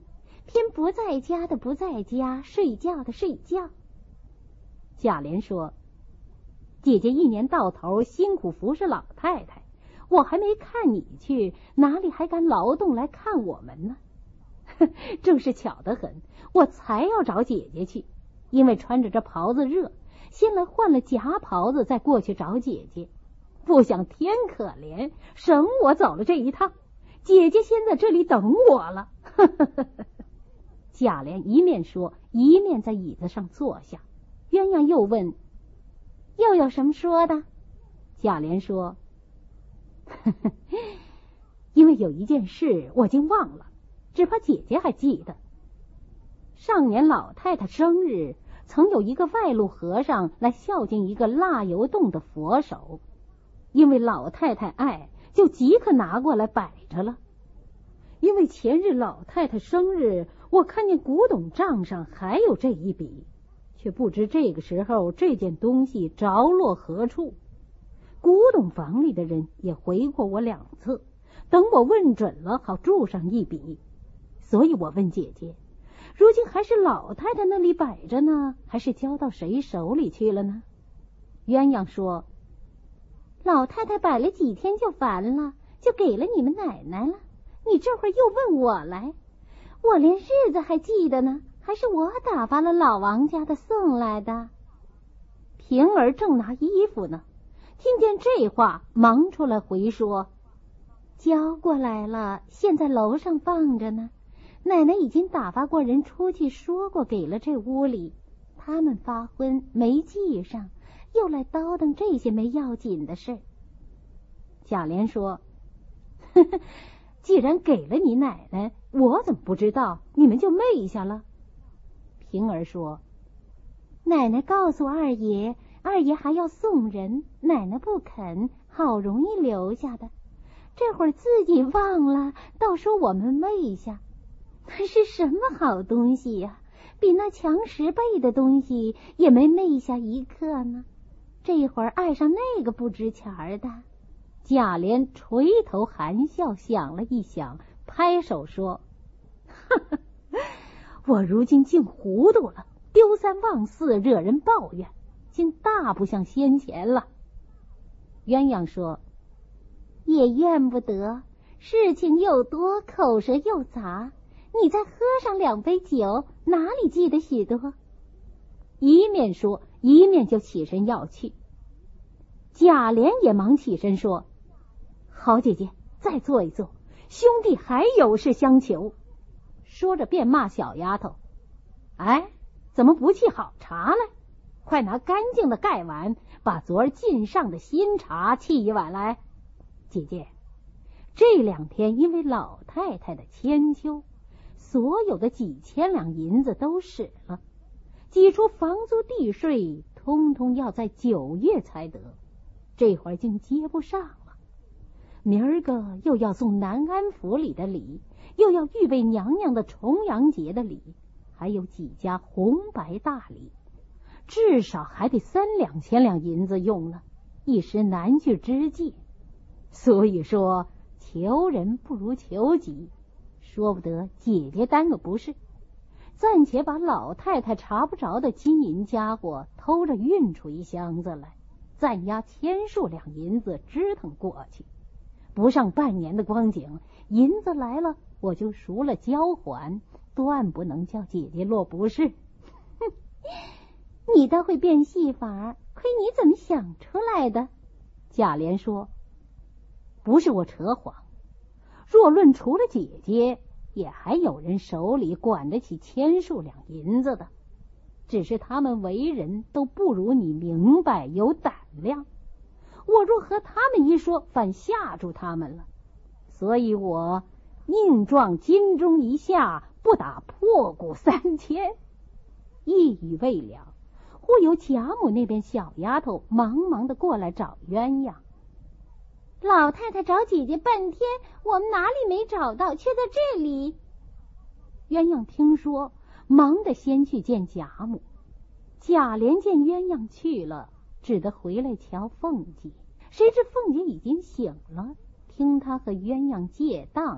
偏不在家的不在家，睡觉的睡觉。贾琏说：姐姐一年到头辛苦服侍老太太，我还没看你去，哪里还敢劳动来看我们呢？正是巧得很，我才要找姐姐去，因为穿着这袍子热，先来换了夹袍子，再过去找姐姐。不想天可怜，省我走了这一趟，姐姐先在这里等我了。贾琏一面说，一面在椅子上坐下。鸳鸯又问：又有什么说的？贾琏说：因为有一件事我竟忘了，只怕姐姐还记得。上年老太太生日，曾有一个外路和尚来孝敬一个蜡油洞的佛手，因为老太太爱，就即刻拿过来摆着了。因为前日老太太生日，我看见古董账上还有这一笔，却不知这个时候这件东西着落何处。古董房里的人也回过我两次，等我问准了，好注上一笔。所以我问姐姐，如今还是老太太那里摆着呢，还是交到谁手里去了呢？鸳鸯说：老太太摆了几天就烦了，就给了你们奶奶了。你这会儿又问我来，我连日子还记得呢，还是我打发了老王家的送来的。平儿正拿衣服呢，听见这话，忙出来回说：交过来了，现在楼上放着呢。奶奶已经打发过人出去说过，给了这屋里，他们发昏没记上，又来叨叨这些没要紧的事。贾琏说：呵呵，既然给了你奶奶，我怎么不知道？你们就昧下了。平儿说：奶奶告诉二爷，二爷还要送人，奶奶不肯，好容易留下的，这会儿自己忘了，倒说我们昧下。那是什么好东西呀、啊？比那强十倍的东西也没昧下一刻呢。这会儿爱上那个不值钱儿的。贾琏垂头含笑想了一想，拍手说：哈哈，我如今竟糊涂了，丢三忘四，惹人抱怨，竟大不像先前了。鸳鸯说：也怨不得，事情又多，口舌又杂，你再喝上两杯酒，哪里记得许多？一面说，一面就起身要去。贾琏也忙起身说：好姐姐，再坐一坐，兄弟还有事相求。说着便骂小丫头：哎，怎么不沏好茶来？快拿干净的盖碗，把昨儿进上的新茶沏一碗来。姐姐，这两天因为老太太的千秋，所有的几千两银子都使了，几处房租地税通通要在九月才得，这会儿竟接不上了。明儿个又要送南安府里的礼，又要预备娘娘的重阳节的礼，还有几家红白大礼，至少还得三两千两银子用了，一时难去支借。所以说求人不如求己，说不得姐姐担个不是，暂且把老太太查不着的金银家伙偷着运出一箱子来，暂押千数两银子支腾过去。不上半年的光景，银子来了，我就赎了交还，断不能叫姐姐落不是。哼，你倒会变戏法，亏你怎么想出来的？贾琏说：不是我扯谎，若论除了姐姐，也还有人手里管得起千数两银子的，只是他们为人都不如你明白有胆量，我若和他们一说，反吓住他们了，所以我宁撞金钟一下，不打破鼓三千。一语未了，忽有贾母那边小丫头忙忙的过来找鸳鸯。老太太找姐姐半天，我们哪里没找到，却在这里。鸳鸯听说，忙得先去见贾母。贾琏见鸳鸯去了，只得回来瞧凤姐，谁知凤姐已经醒了，听她和鸳鸯借当，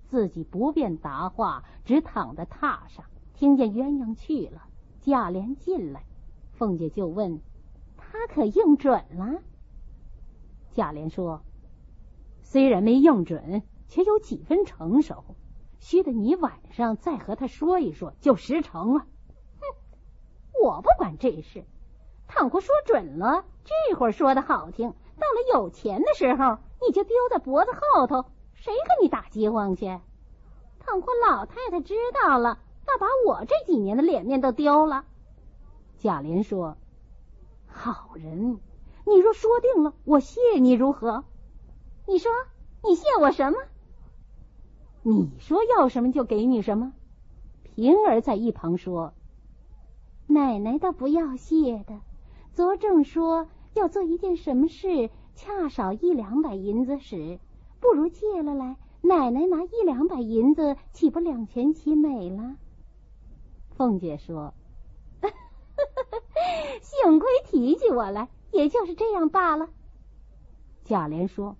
自己不便答话，只躺在榻上，听见鸳鸯去了，贾琏进来，凤姐就问他可应准了？贾琏说，虽然没应准，却有几分成熟，须得你晚上再和他说一说，就实成了。哼，我不管这事，倘或说准了，这会儿说的好听，到了有钱的时候，你就丢在脖子后头，谁跟你打饥荒去？倘或老太太知道了，那把我这几年的脸面都丢了。贾琏说，好人，你若说定了，我谢你如何？你说，你谢我什么？你说要什么就给你什么。平儿在一旁说，奶奶倒不要谢的，昨正说要做一件什么事，恰少一两百银子时，不如借了来，奶奶拿一两百银子，岂不两全其美了？凤姐说，幸亏提起我来，也就是这样罢了。贾琏说，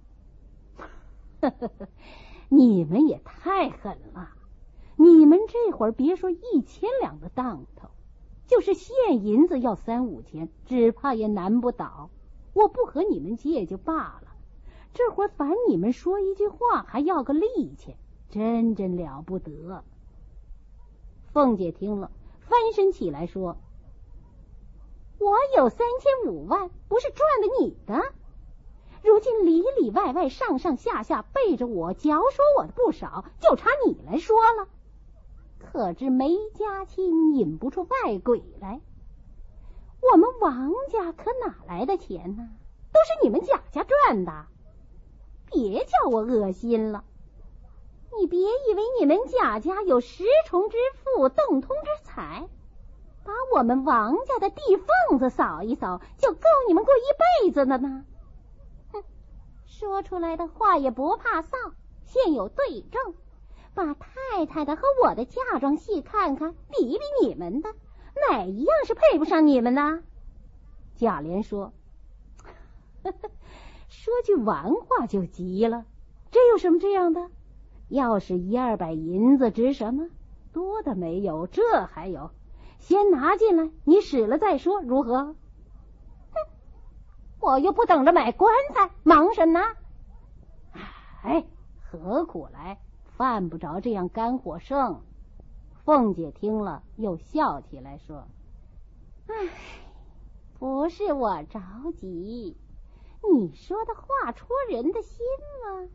你们也太狠了，你们这会儿别说一千两的当头，就是现银子要三五千，只怕也难不倒。我不和你们借就罢了，这会儿烦你们说一句话还要个利钱，真真了不得。凤姐听了，翻身起来说，我有三千五万，不是赚的你的，如今里里外外上上下下背着我嚼说我的不少，就差你来说了。可知没家亲引不出外鬼来，我们王家可哪来的钱呢？都是你们贾家赚的，别叫我恶心了。你别以为你们贾家有十重之富，邓通之才，把我们王家的地缝子扫一扫，就够你们过一辈子的呢。哼，说出来的话也不怕臊，现有对证，把太太的和我的嫁妆细看看，比比你们的，哪一样是配不上你们呢？贾琏说，呵呵，说句玩话就急了，这有什么这样的？要是一二百银子值什么？多的没有，这还有，先拿进来，你使了再说，如何？哼，我又不等着买棺材，忙什么呢？哎，何苦来？犯不着这样肝火盛。凤姐听了又笑起来说，唉，不是我着急，你说的话戳人的心吗？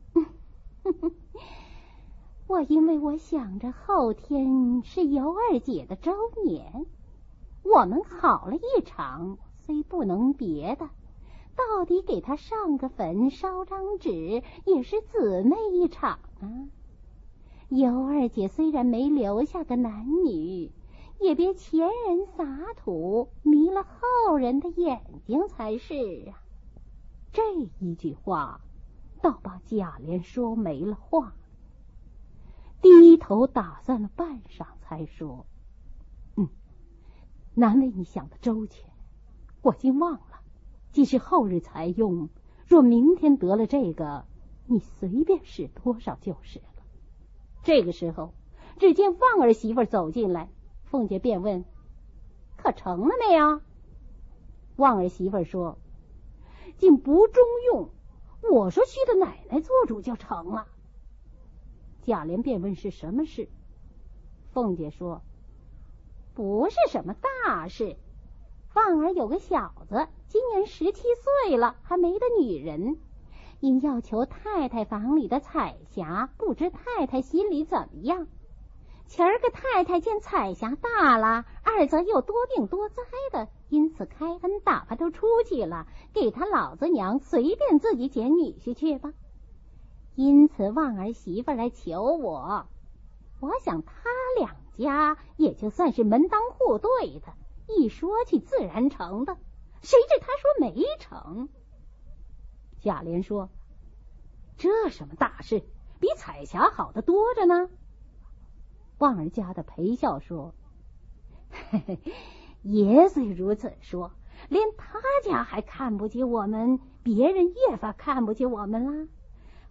我因为我想着后天是尤二姐的周年，我们好了一场，虽不能别的，到底给她上个坟烧张纸，也是姊妹一场啊。尤二姐虽然没留下个男女，也别前人撒土，迷了后人的眼睛才是啊。这一句话倒把贾琏说没了话，低头打算了半晌才说，嗯，难为你想的周全，我竟忘了，既是后日才用，若明天得了这个，你随便使多少就是了。这个时候只见旺儿媳妇走进来，凤姐便问，可成了没有？旺儿媳妇说，竟不中用，我说须得奶奶做主就成了。贾琏便问是什么事，凤姐说，不是什么大事，旺儿有个小子，今年十七岁了，还没得女人，因要求太太房里的彩霞，不知太太心里怎么样。前儿个太太见彩霞大了，二则又多病多灾的，因此开恩打发都出去了，给他老子娘随便自己捡女婿去吧。因此旺儿媳妇来求我，我想他两家也就算是门当户对的，一说去自然成的，谁知他说没成。贾琏说，这什么大事，比彩霞好的多着呢。旺儿家的陪笑说，嘿嘿，爷虽如此说，连他家还看不起我们，别人越发看不起我们了。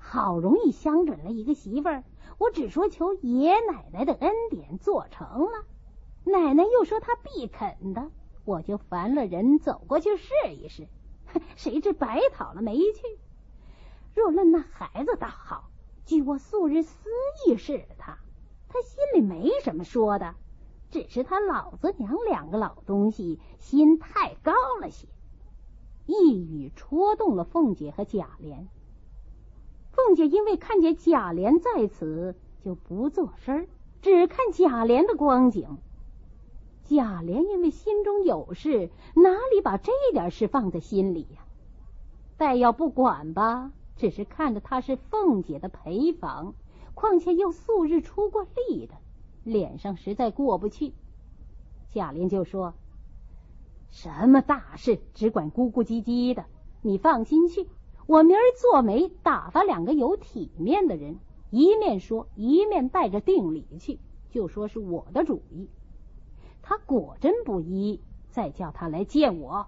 好容易相准了一个媳妇儿，我只说求爷奶奶的恩典做成了，奶奶又说她必肯的，我就烦了人走过去试一试，谁知白讨了没去。若论那孩子倒好，据我素日私意是他，他心里没什么说的，只是他老子娘两个老东西心太高了些。一语戳动了凤姐和贾琏。凤姐因为看见贾琏在此，就不作声，只看贾琏的光景。贾琏因为心中有事，哪里把这点事放在心里呀？但要不管吧，只是看着他是凤姐的陪房，况且又素日出过力的，脸上实在过不去。贾琏就说：什么大事只管咕咕唧唧的，你放心去，我明儿做媒打发两个有体面的人，一面说一面带着定礼去，就说是我的主意。他果真不依，再叫他来见我。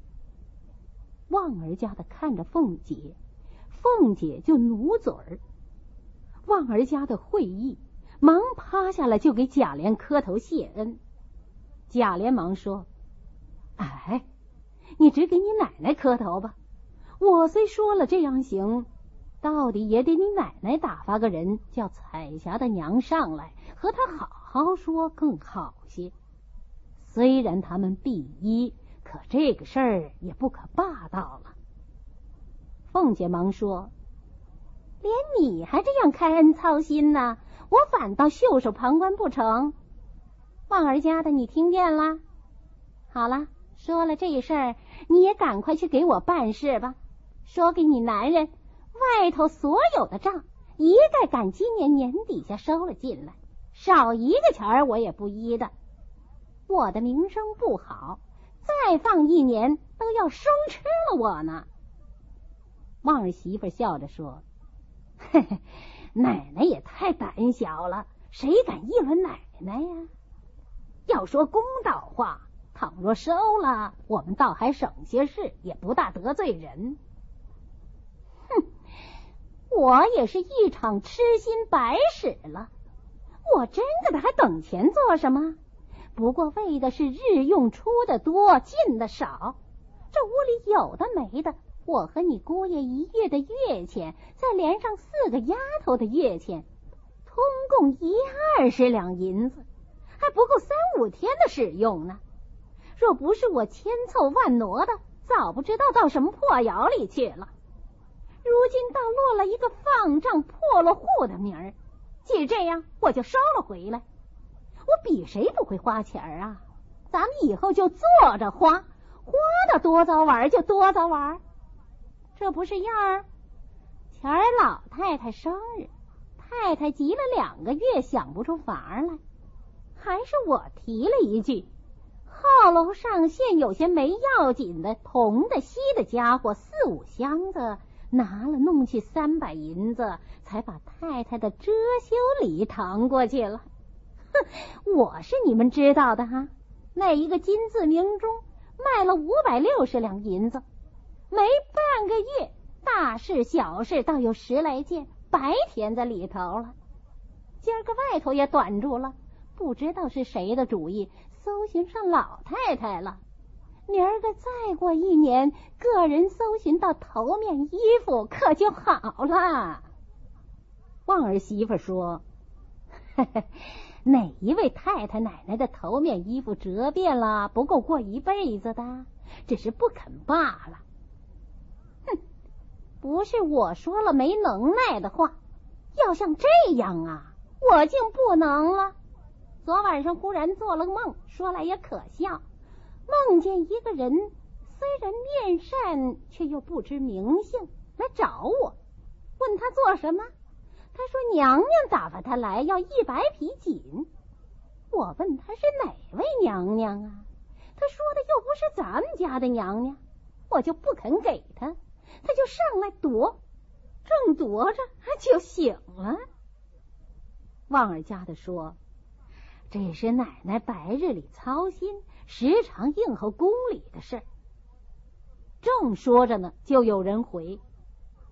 旺儿家的看着凤姐，凤姐就努嘴儿。旺儿家的会意，忙趴下来就给贾琏磕头谢恩。贾琏忙说：哎，你只给你奶奶磕头吧，我虽说了这样行，到底也得你奶奶打发个人叫彩霞的娘上来，和她好好说更好些。虽然他们必依，可这个事儿也不可霸道了。凤姐忙说：连你还这样开恩操心呢，我反倒袖手旁观不成？旺儿家的你听见了？好了，说了这事儿，你也赶快去给我办事吧。说给你男人，外头所有的账一概赶今年年底下收了进来，少一个钱儿我也不依的。我的名声不好，再放一年都要生吃了我呢。旺儿媳妇笑着说：嘿嘿，奶奶也太胆小了，谁敢议论奶奶呀？要说公道话，倘若收了，我们倒还省些事，也不大得罪人。哼，我也是一场痴心白使了，我真的的还等钱做什么？不过为的是日用出的多，进的少。这屋里有的没的，我和你姑爷一月的月钱，再连上四个丫头的月钱，通共一二十两银子，还不够三五天的使用呢。若不是我千凑万挪的，早不知道到什么破窑里去了。如今倒落了一个放账破了户的名儿，既这样，我就收了回来。我比谁不会花钱啊？咱们以后就坐着花，花的多早玩就多早玩，这不是样儿？前儿老太太生日，太太急了两个月想不出法来，还是我提了一句，号楼上现有些没要紧的铜的锡的家伙，四五箱子，拿了弄去三百银子，才把太太的遮羞礼扛过去了。哼，我是你们知道的哈，那一个金字明钟卖了五百六十两银子，没半个月，大事小事倒有十来件，白填在里头了。今儿个外头也短住了，不知道是谁的主意，搜寻上老太太了。明儿个再过一年，个人搜寻到头面衣服，可就好了。旺儿媳妇说：嘿嘿，哪一位太太奶奶的头面衣服折变了，不够过一辈子的，只是不肯罢了。哼，不是我说了没能耐的话，要像这样啊，我竟不能了。昨晚上忽然做了个梦，说来也可笑，梦见一个人虽然面善，却又不知名姓，来找我，问他做什么。他说娘娘打发他来，要一百匹锦。我问他是哪位娘娘啊？他说的又不是咱们家的娘娘，我就不肯给他，他就上来夺，正夺着就醒了。旺儿家的说：这是奶奶白日里操心，时常应候宫里的事。正说着呢，就有人回：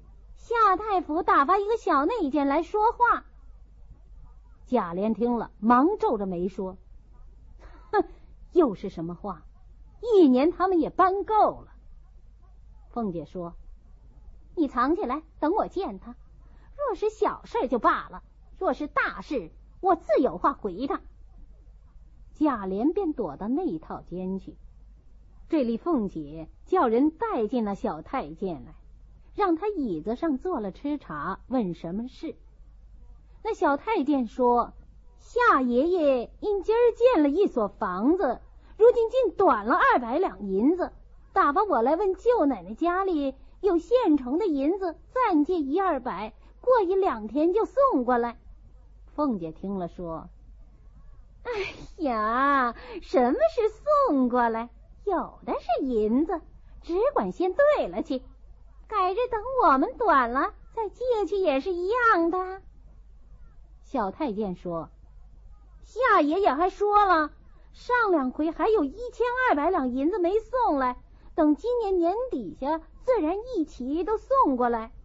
夏太府打发一个小内监来说话。贾琏听了，忙皱着眉说：“哼，又是什么话？一年他们也搬够了。”凤姐说：“你藏起来，等我见他。若是小事就罢了，若是大事，我自有话回他。”贾琏便躲到内套间去。这里凤姐叫人带进了小太监来，让他椅子上坐了吃茶，问什么事。那小太监说：“夏爷爷因今儿建了一所房子，如今竟短了二百两银子，打发我来问舅奶奶家里有现成的银子，暂借一二百，过一两天就送过来。”凤姐听了说：“哎呀，什么是送过来？有的是银子，只管先兑了去，改日等我们短了再借去也是一样的。”小太监说：“夏爷爷还说了，上两回还有一千二百两银子没送来，等今年年底下自然一起都送过来。”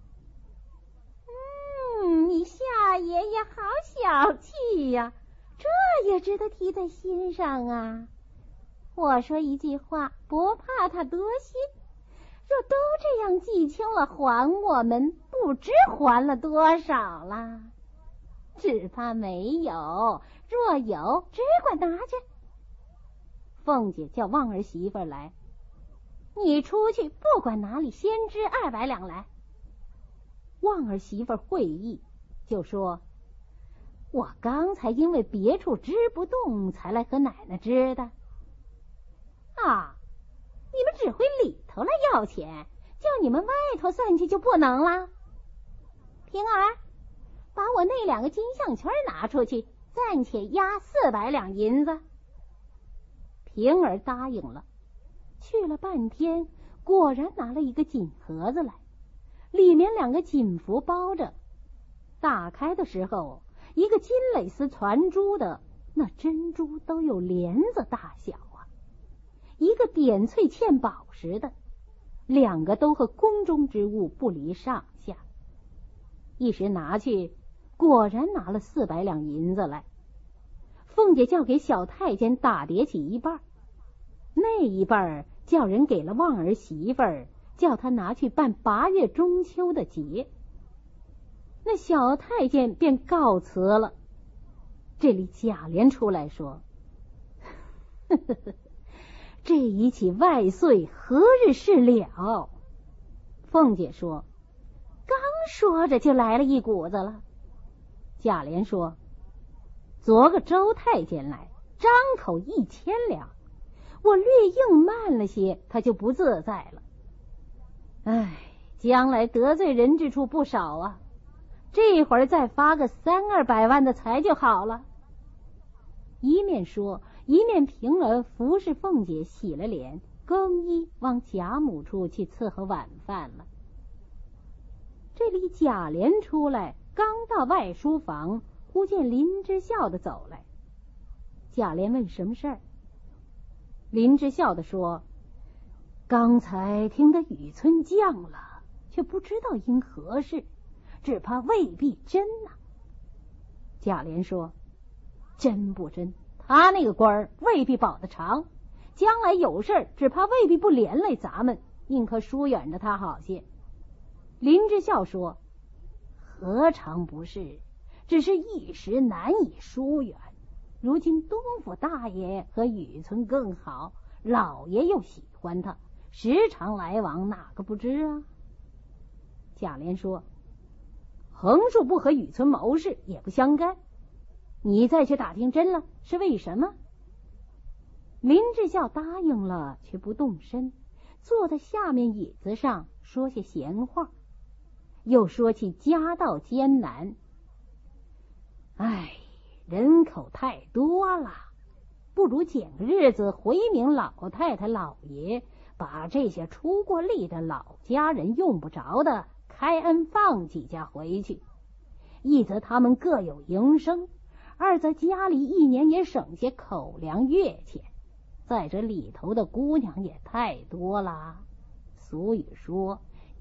嗯，你夏爷爷好小气呀，这也值得提在心上啊。我说一句话，不怕他多心，若都这样记清了还我们，不知还了多少了。只怕没有，若有，只管拿去。凤姐叫旺儿媳妇来，你出去不管哪里先支二百两来。旺儿媳妇会意，就说：“我刚才因为别处支不动，才来和奶奶支的。”啊，你们只会里头来要钱，叫你们外头算去就不能了。平儿，把我那两个金项圈拿出去，暂且押四百两银子。平儿答应了，去了半天，果然拿了一个锦盒子来，里面两个锦服包着。打开的时候，一个金蕾丝传珠的，那珍珠都有帘子大小啊；一个点翠嵌宝石的，两个都和宫中之物不离上下。一时拿去，果然拿了四百两银子来。凤姐叫给小太监打叠起一半，那一半叫人给了旺儿媳妇儿，叫他拿去办八月中秋的节。那小太监便告辞了。这里贾琏出来说：“呵呵呵，这一起万岁何日是了？”凤姐说：“刚说着就来了一股子了。”贾琏说：“昨个周太监来，张口一千两，我略应慢了些，他就不自在了。唉，将来得罪人之处不少啊，这会儿再发个三二百万的财就好了。”一面说，一面平儿服侍凤姐洗了脸，更衣往贾母处去伺候晚饭了。这里贾琏出来，刚到外书房，忽见林之孝的走来。贾琏问什么事儿？林之孝的说：“刚才听得雨村降了，却不知道因何事，只怕未必真呐、啊。”贾琏说：“真不真，他那个官儿未必保得长，将来有事只怕未必不连累咱们，宁可疏远着他好些。”林之孝说：“何尝不是，只是一时难以疏远。如今东府大爷和雨村更好，老爷又喜欢他，时常来往，哪个不知啊？”贾琏说：“横竖不和雨村谋事，也不相干。你再去打听真了，是为什么？”林之孝答应了，却不动身，坐在下面椅子上说些闲话，又说起家道艰难。唉，人口太多了，不如捡个日子回明老太太老爷，把这些出过力的老家人用不着的开恩放几家回去，一则他们各有营生，二则家里一年也省些口粮月钱，再者里头的姑娘也太多了。俗语说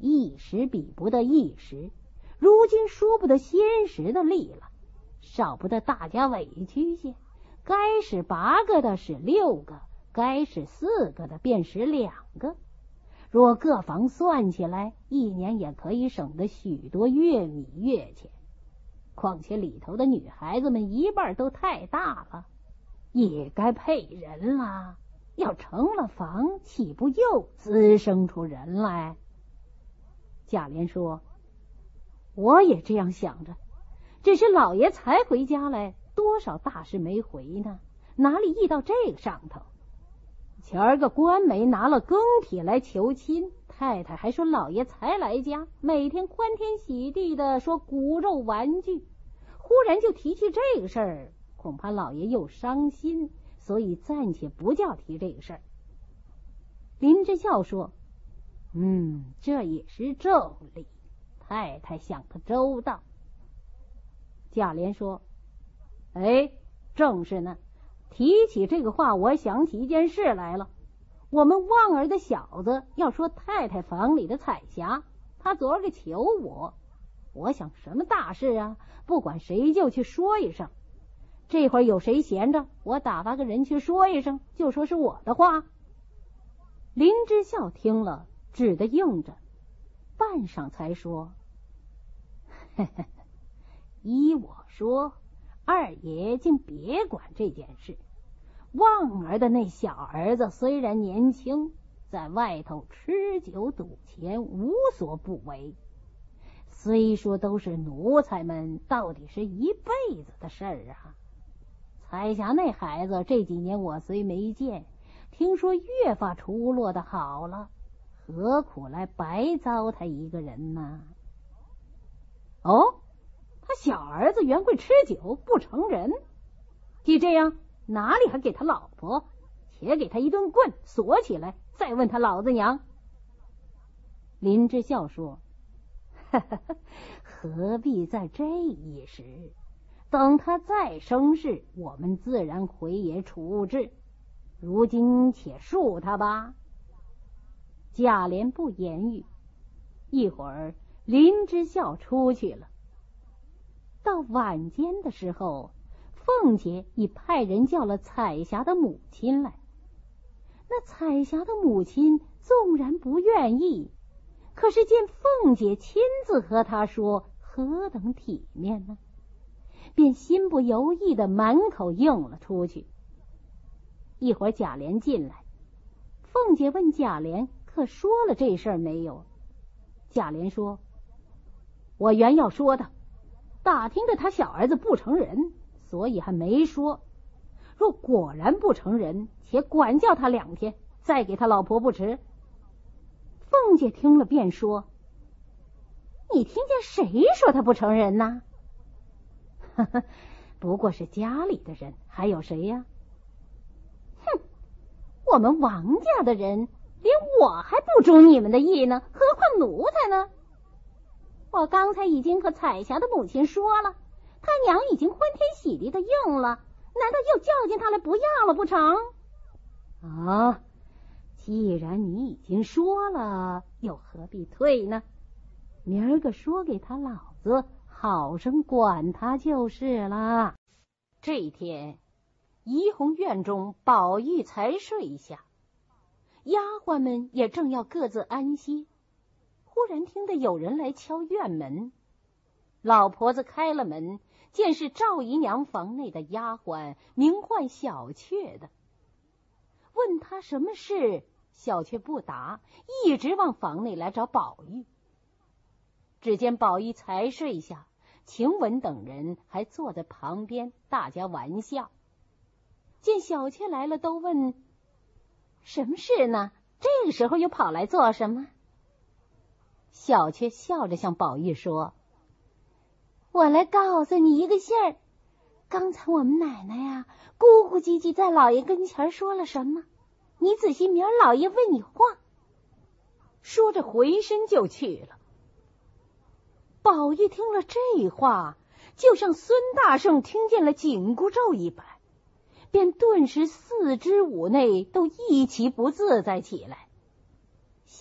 一时比不得一时，如今说不得先时的力了，少不得大家委屈些，该是八个的是六个，该是四个的便是两个。若各房算起来，一年也可以省得许多月米月钱。况且里头的女孩子们一半都太大了，也该配人了。要成了房，岂不又滋生出人来？贾琏说：我也这样想着，只是老爷才回家来，多少大事没回呢，哪里遇到这个上头？前儿个官媒拿了更帖来求亲，太太还说老爷才来家，每天欢天喜地的说骨肉玩具，忽然就提起这个事儿，恐怕老爷又伤心，所以暂且不叫提这个事儿。林之孝说：嗯，这也是正理，太太想得周到。贾琏说：哎，正是呢。提起这个话，我想起一件事来了。我们旺儿的小子要说太太房里的彩霞，他昨儿个求我，我想什么大事啊，不管谁就去说一声。这会儿有谁闲着，我打发个人去说一声，就说是我的话。林之孝听了，只得应着，半晌才说：嘿嘿，依我说，二爷竟别管这件事。旺儿的那小儿子虽然年轻，在外头吃酒赌钱，无所不为。虽说都是奴才们，到底是一辈子的事儿啊。彩霞那孩子这几年我虽没见，听说越发出落的好了，何苦来白糟蹋一个人呢？哦，他小儿子原会吃酒不成人，既这样，哪里还给他老婆？且给他一顿棍锁起来，再问他老子娘。林之孝说：呵呵呵，何必在这一时？等他再生事，我们自然回也处置。如今且恕他吧。贾琏不言语。一会儿林之孝出去了。到晚间的时候，凤姐已派人叫了彩霞的母亲来。那彩霞的母亲纵然不愿意，可是见凤姐亲自和她说，何等体面呢？便心不由意的满口应了出去。一会儿贾琏进来，凤姐问贾琏可说了这事儿没有？贾琏说：我原要说的，打听着他小儿子不成人，所以还没说。若果然不成人，且管教他两天，再给他老婆不迟。凤姐听了便说：你听见谁说他不成人呢？呵呵，不过是家里的人，还有谁呀？哼，我们王家的人连我还不中你们的意呢，何况奴才呢？我刚才已经和彩霞的母亲说了，他娘已经欢天喜地的应了，难道又叫进他来不要了不成？啊，既然你已经说了，又何必退呢？明儿个说给他老子，好生管他就是了。这一天，怡红院中宝玉才睡下，丫鬟们也正要各自安歇，忽然听得有人来敲院门。老婆子开了门，见是赵姨娘房内的丫鬟，名唤小雀的，问他什么事，小雀不答，一直往房内来找宝玉。只见宝玉才睡下，晴雯等人还坐在旁边，大家玩笑。见小雀来了，都问什么事呢？这个时候又跑来做什么？小雀笑着向宝玉说：我来告诉你一个信儿，刚才我们奶奶呀、啊，咕咕唧唧在老爷跟前说了什么，你仔细明儿老爷问你话。说着回身就去了。宝玉听了这话，就像孙大圣听见了紧箍咒一般，便顿时四肢五内都一齐不自在起来。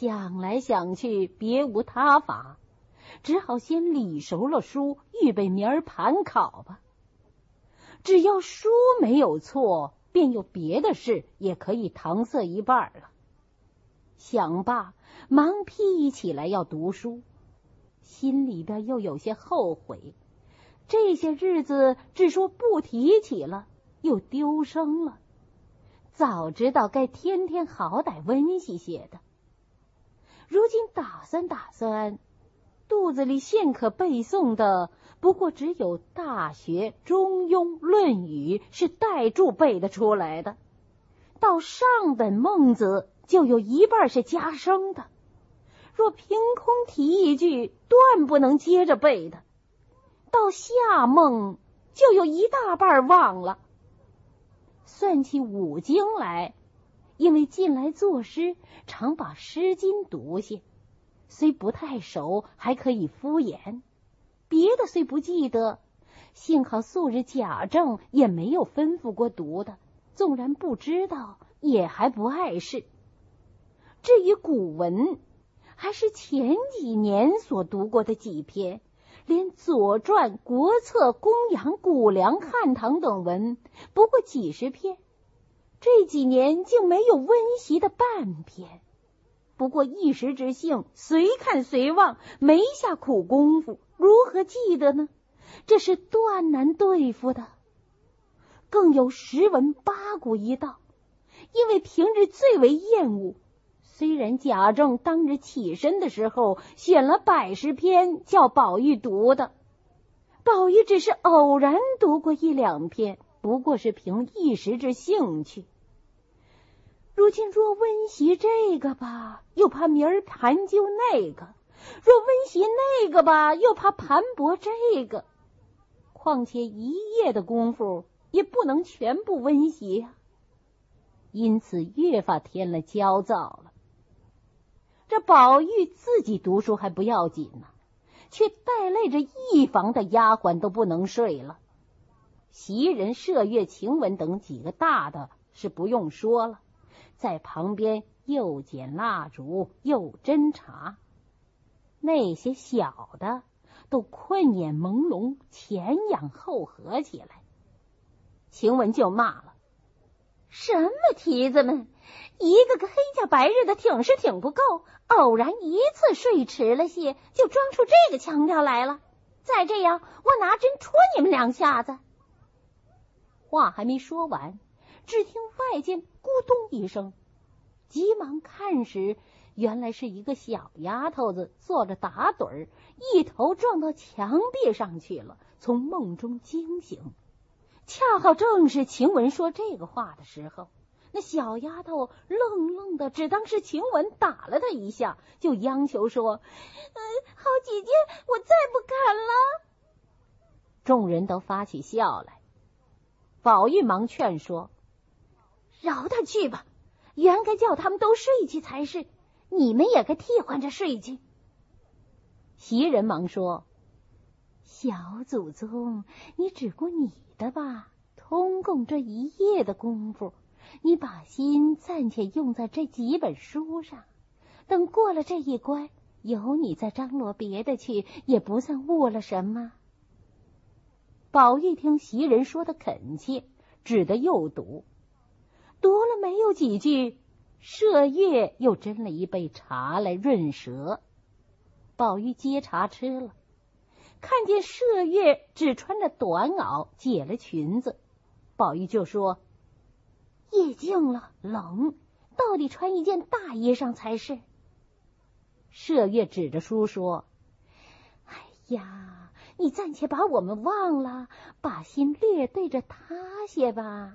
想来想去，别无他法，只好先理熟了书，预备明儿盘考吧。只要书没有错，便有别的事也可以搪塞一半了。想罢，忙披起来要读书，心里边又有些后悔，这些日子只说不提起了，又丢声了。早知道该天天好歹温习些的。如今打算打算，肚子里现可背诵的不过只有《大学》《中庸》《论语》是带注背得出来的，到上本《孟子》就有一半是加生的，若凭空提一句，断不能接着背的，到下孟就有一大半忘了。算起五经来，因为近来作诗常把《诗经》读些，虽不太熟，还可以敷衍。别的虽不记得，幸好素日贾政也没有吩咐过读的，纵然不知道，也还不碍事。至于古文，还是前几年所读过的几篇，连《左传》《国策》《公羊》《谷梁》《汉唐》等文，不过几十篇，这几年竟没有温习的半篇。不过一时之兴，随看随忘，没下苦功夫，如何记得呢？这是断难对付的。更有十文八股一道，因为平日最为厌恶。虽然贾政当日起身的时候选了百十篇叫宝玉读的，宝玉只是偶然读过一两篇，不过是凭一时之兴趣。如今若温习这个吧，又怕明儿盘究那个；若温习那个吧，又怕盘驳这个。况且一夜的功夫也不能全部温习呀、啊，因此越发添了焦躁了。这宝玉自己读书还不要紧呢、啊，却带累着一房的丫鬟都不能睡了。袭人、麝月、晴雯等几个大的是不用说了，在旁边又捡蜡烛又斟茶，那些小的都困眼朦胧，前仰后合起来。晴雯就骂了：什么蹄子们，一个个黑天白日的挺是挺不够，偶然一次睡迟了些，就装出这个腔调来了。再这样，我拿针戳你们两下子。话还没说完，只听外间咕咚一声，急忙看时，原来是一个小丫头子坐着打盹儿，一头撞到墙壁上去了，从梦中惊醒。恰好正是晴雯说这个话的时候，那小丫头愣愣的，只当是晴雯打了她一下，就央求说：呃，好姐姐，我再不敢了。众人都发起笑来。宝玉忙劝说：饶他去吧，原该叫他们都睡去才是，你们也该替换着睡去。袭人忙说：小祖宗，你只顾你的吧，通共这一夜的功夫，你把心暂且用在这几本书上，等过了这一关，有你再张罗别的去，也不算误了什么。宝玉听袭人说的恳切，只得又读，读了没有几句，麝月又斟了一杯茶来润舌。宝玉接茶吃了，看见麝月只穿着短袄，解了裙子，宝玉就说：夜静了，冷，到底穿一件大衣裳才是。麝月指着书说：哎呀，你暂且把我们忘了，把心略对着他些吧。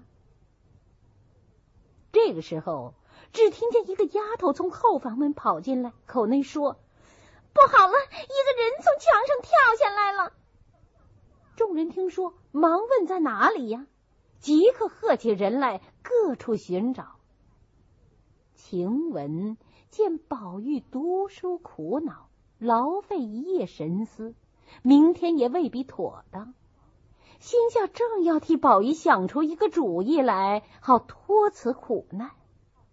这个时候，只听见一个丫头从后房门跑进来，口内说：不好了，一个人从墙上跳下来了。众人听说，忙问在哪里呀？即刻喝起人来，各处寻找。晴雯见宝玉读书苦恼，劳费一夜神思，明天也未必妥当，心下正要替宝玉想出一个主意来，好脱此苦难。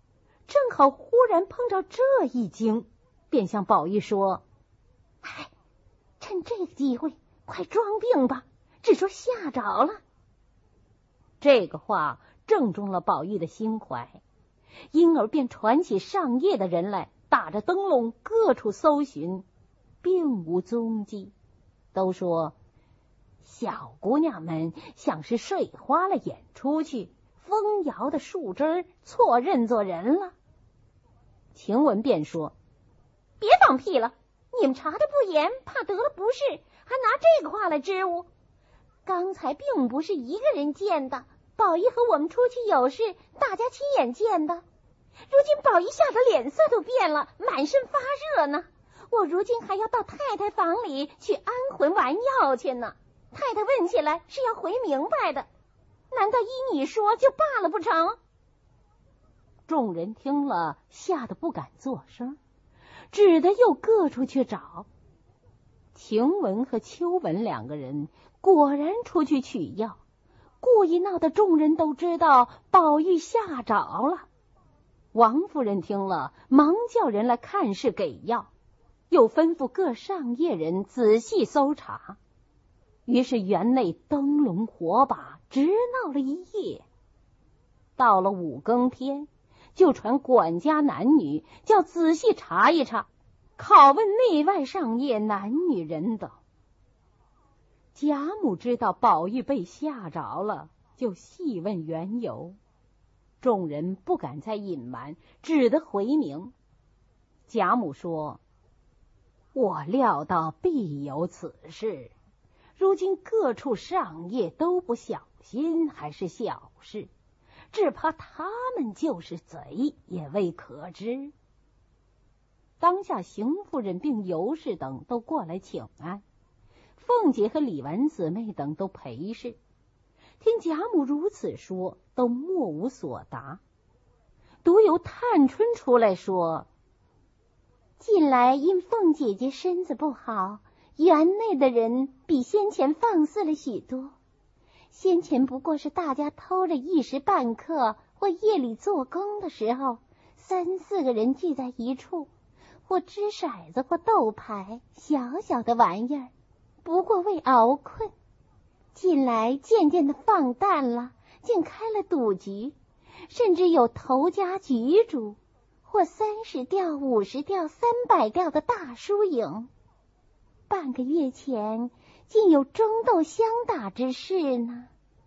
正好忽然碰着这一惊，便向宝玉说：“哎，趁这个机会，快装病吧，只说吓着了。”这个话正中了宝玉的心怀，因而便传起上夜的人来，打着灯笼各处搜寻，并无踪迹。都说小姑娘们像是睡花了眼出去，风摇的树枝错认作人了。晴雯便说：“别放屁了，你们查的不严，怕得了不是，还拿这个话来支吾。刚才并不是一个人见的，宝玉和我们出去有事，大家亲眼见的。如今宝玉吓得脸色都变了，满身发热呢。我如今还要到太太房里去安魂丸药去呢。太太问起来是要回明白的，难道依你说就罢了不成？”众人听了，吓得不敢作声，只得又各处去找。晴雯和秋纹两个人果然出去取药，故意闹得众人都知道宝玉吓着了。王夫人听了，忙叫人来看事给药，又吩咐各上夜人仔细搜查。于是园内灯笼火把，直闹了一夜。到了五更天，就传管家男女，叫仔细查一查，拷问内外上夜男女人等。贾母知道宝玉被吓着了，就细问缘由。众人不敢再隐瞒，只得回明。贾母说：“我料到必有此事，如今各处上夜都不小心，还是小事，只怕他们就是贼，也未可知。”当下邢夫人并尤氏等都过来请安，凤姐和李纨姊妹等都陪侍。听贾母如此说，都莫无所答。独有探春出来说：“近来因凤姐姐身子不好，园内的人比先前放肆了许多。先前不过是大家偷着一时半刻，或夜里做工的时候，三四个人聚在一处，或掷骰子，或斗牌，小小的玩意儿，不过为熬困。近来渐渐的放淡了，竟开了赌局，甚至有头家局主，或三十吊、五十吊、三百吊的大输赢。半个月前，竟有争斗相打之事呢。”“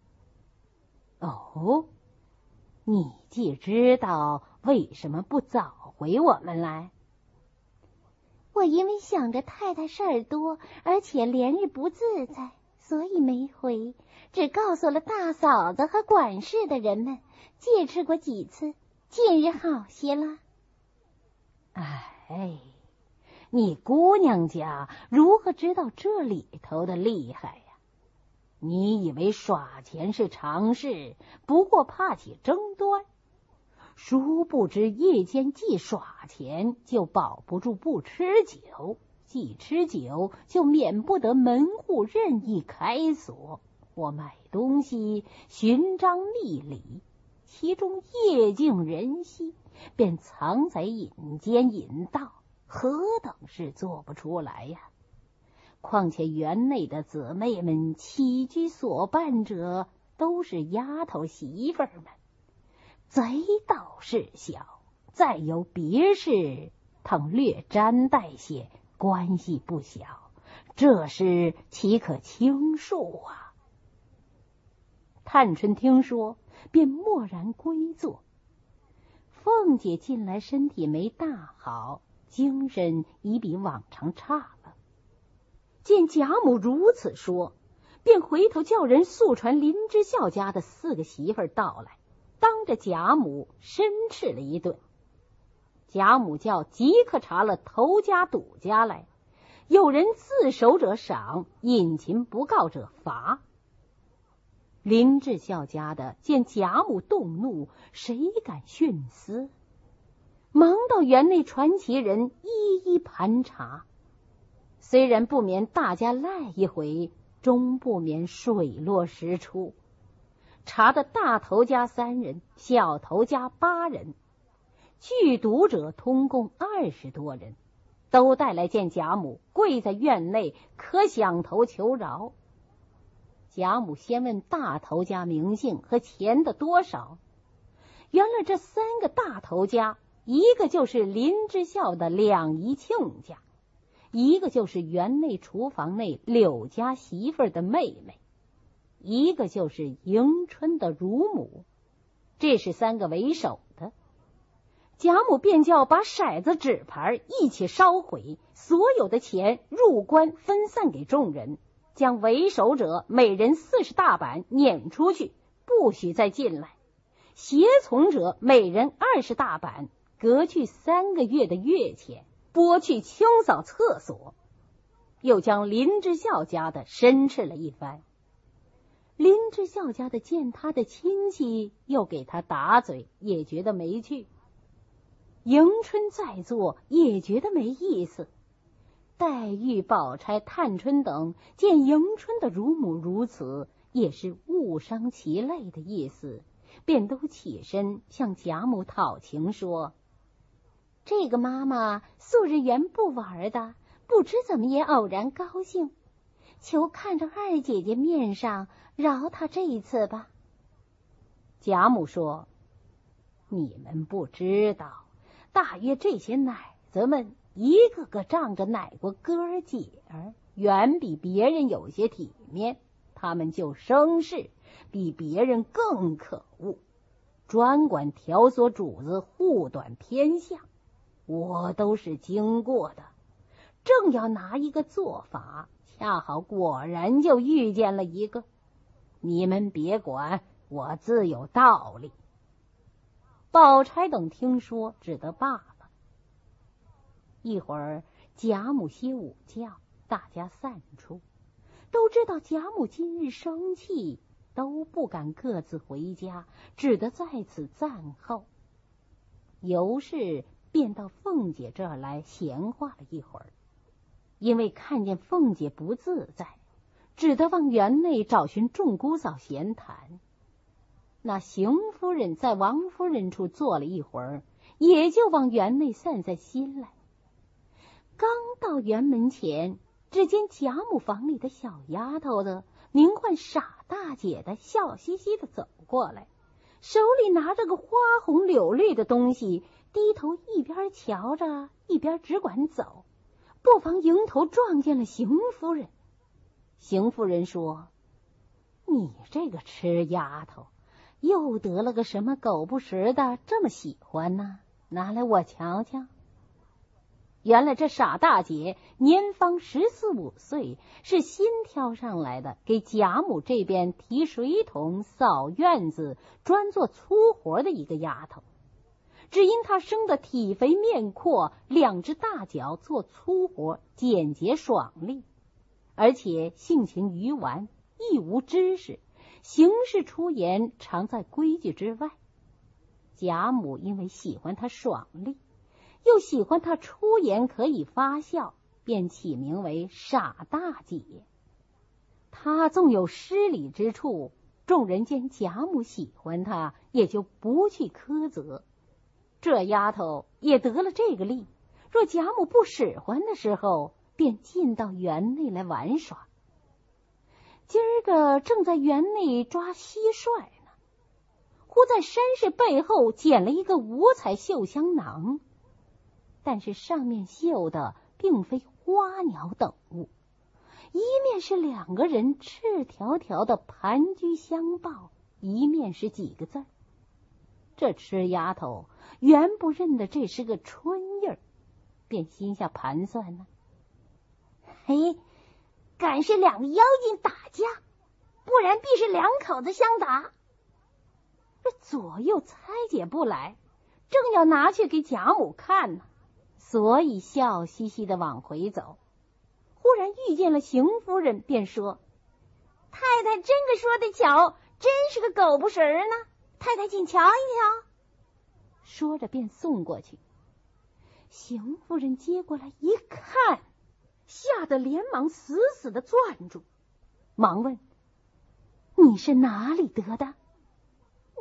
哦，你既知道，为什么不早回我们来？”“我因为想着太太事儿多，而且连日不自在，所以没回，只告诉了大嫂子和管事的人们，借吃过几次，近日好些了。”“哎，你姑娘家如何知道这里头的厉害呀？你以为耍钱是常事，不过怕起争端，殊不知夜间既耍钱，就保不住不吃酒，既吃酒，就免不得门户任意开锁，或买东西寻章觅理，其中夜静人稀，便藏在隐间隐道，何等事做不出来呀？况且园内的姊妹们起居所办者，都是丫头媳妇儿们，贼倒是小，再有别事，倘略沾带些，关系不小，这事岂可轻数啊？”探春听说，便默然归坐。凤姐近来身体没大好，精神已比往常差了。见贾母如此说，便回头叫人速传林之孝家的四个媳妇儿到来，当着贾母申斥了一顿。贾母叫即刻查了头家赌家来，有人自首者赏，隐勤不告者罚。林志孝家的见贾母动怒，谁敢徇私？忙到园内传其人一一盘查，虽然不免大家赖一回，终不免水落石出。查的大头家三人，小头家八人， 剧毒者通共二十多人，都带来见贾母，跪在院内，可响头求饶。贾母先问大头家名姓和钱的多少。原来这三个大头家，一个就是林之孝的两姨亲家，一个就是园内厨房内柳家媳妇的妹妹，一个就是迎春的乳母，这是三个为首的。贾母便叫把骰子纸牌一起烧毁，所有的钱入关分散给众人，将为首者每人四十大板撵出去，不许再进来；胁从者每人二十大板，革去三个月的月钱，拨去清扫厕所。又将林之孝家的申斥了一番。林之孝家的见他的亲戚又给他打嘴，也觉得没趣。迎春在座也觉得没意思。黛玉、宝钗、探春等见迎春的乳母如此，也是误伤其类的意思，便都起身向贾母讨情说：这个妈妈素日原不玩的，不知怎么也偶然高兴，求看着二姐姐面上饶她这一次吧。贾母说：你们不知道，大约这些奶子们一个个仗着奶过哥儿姐儿，远比别人有些体面，他们就生事比别人更可恶，专管挑唆主子护短偏向。我都是经过的，正要拿一个做法，恰好果然就遇见了一个。你们别管，我自有道理。宝钗等听说，只得罢了。一会儿贾母歇午觉，大家散出，都知道贾母今日生气，都不敢各自回家，只得在此暂候。尤氏便到凤姐这儿来闲话了一会儿，因为看见凤姐不自在，只得往园内找寻众姑嫂闲谈。那邢夫人在王夫人处坐了一会儿，也就往园内散散心来。刚到园门前，只见贾母房里的小丫头的名唤傻大姐的笑嘻嘻的走过来，手里拿着个花红柳绿的东西，低头一边瞧着一边只管走，不妨迎头撞见了邢夫人。邢夫人说：你这个痴丫头，又得了个什么狗不食的，这么喜欢呢？拿来我瞧瞧。原来这傻大姐年方十四五岁，是新挑上来的，给贾母这边提水桶、扫院子，专做粗活的一个丫头。只因她生得体肥面阔，两只大脚做粗活，简洁爽利，而且性情愚顽，亦无知识，行事出言常在规矩之外。贾母因为喜欢她爽利，又喜欢她出言可以发笑，便起名为傻大姐。她纵有失礼之处，众人见贾母喜欢她，也就不去苛责。这丫头也得了这个利，若贾母不使唤的时候，便进到园内来玩耍。今儿个正在园内抓蟋蟀呢，忽在山氏背后捡了一个五彩绣香囊，但是上面绣的并非花鸟等物，一面是两个人赤条条的盘踞相抱，一面是几个字。这痴丫头原不认得这是个春印儿，便心下盘算呢，嘿，敢是两个妖精打架，不然必是两口子相打。这左右猜解不来，正要拿去给贾母看呢，所以笑嘻嘻的往回走。忽然遇见了邢夫人，便说：太太真个说的巧，真是个狗不食儿呢，太太请瞧一瞧。说着便送过去。邢夫人接过来一看，吓得连忙死死的攥住，忙问：你是哪里得的？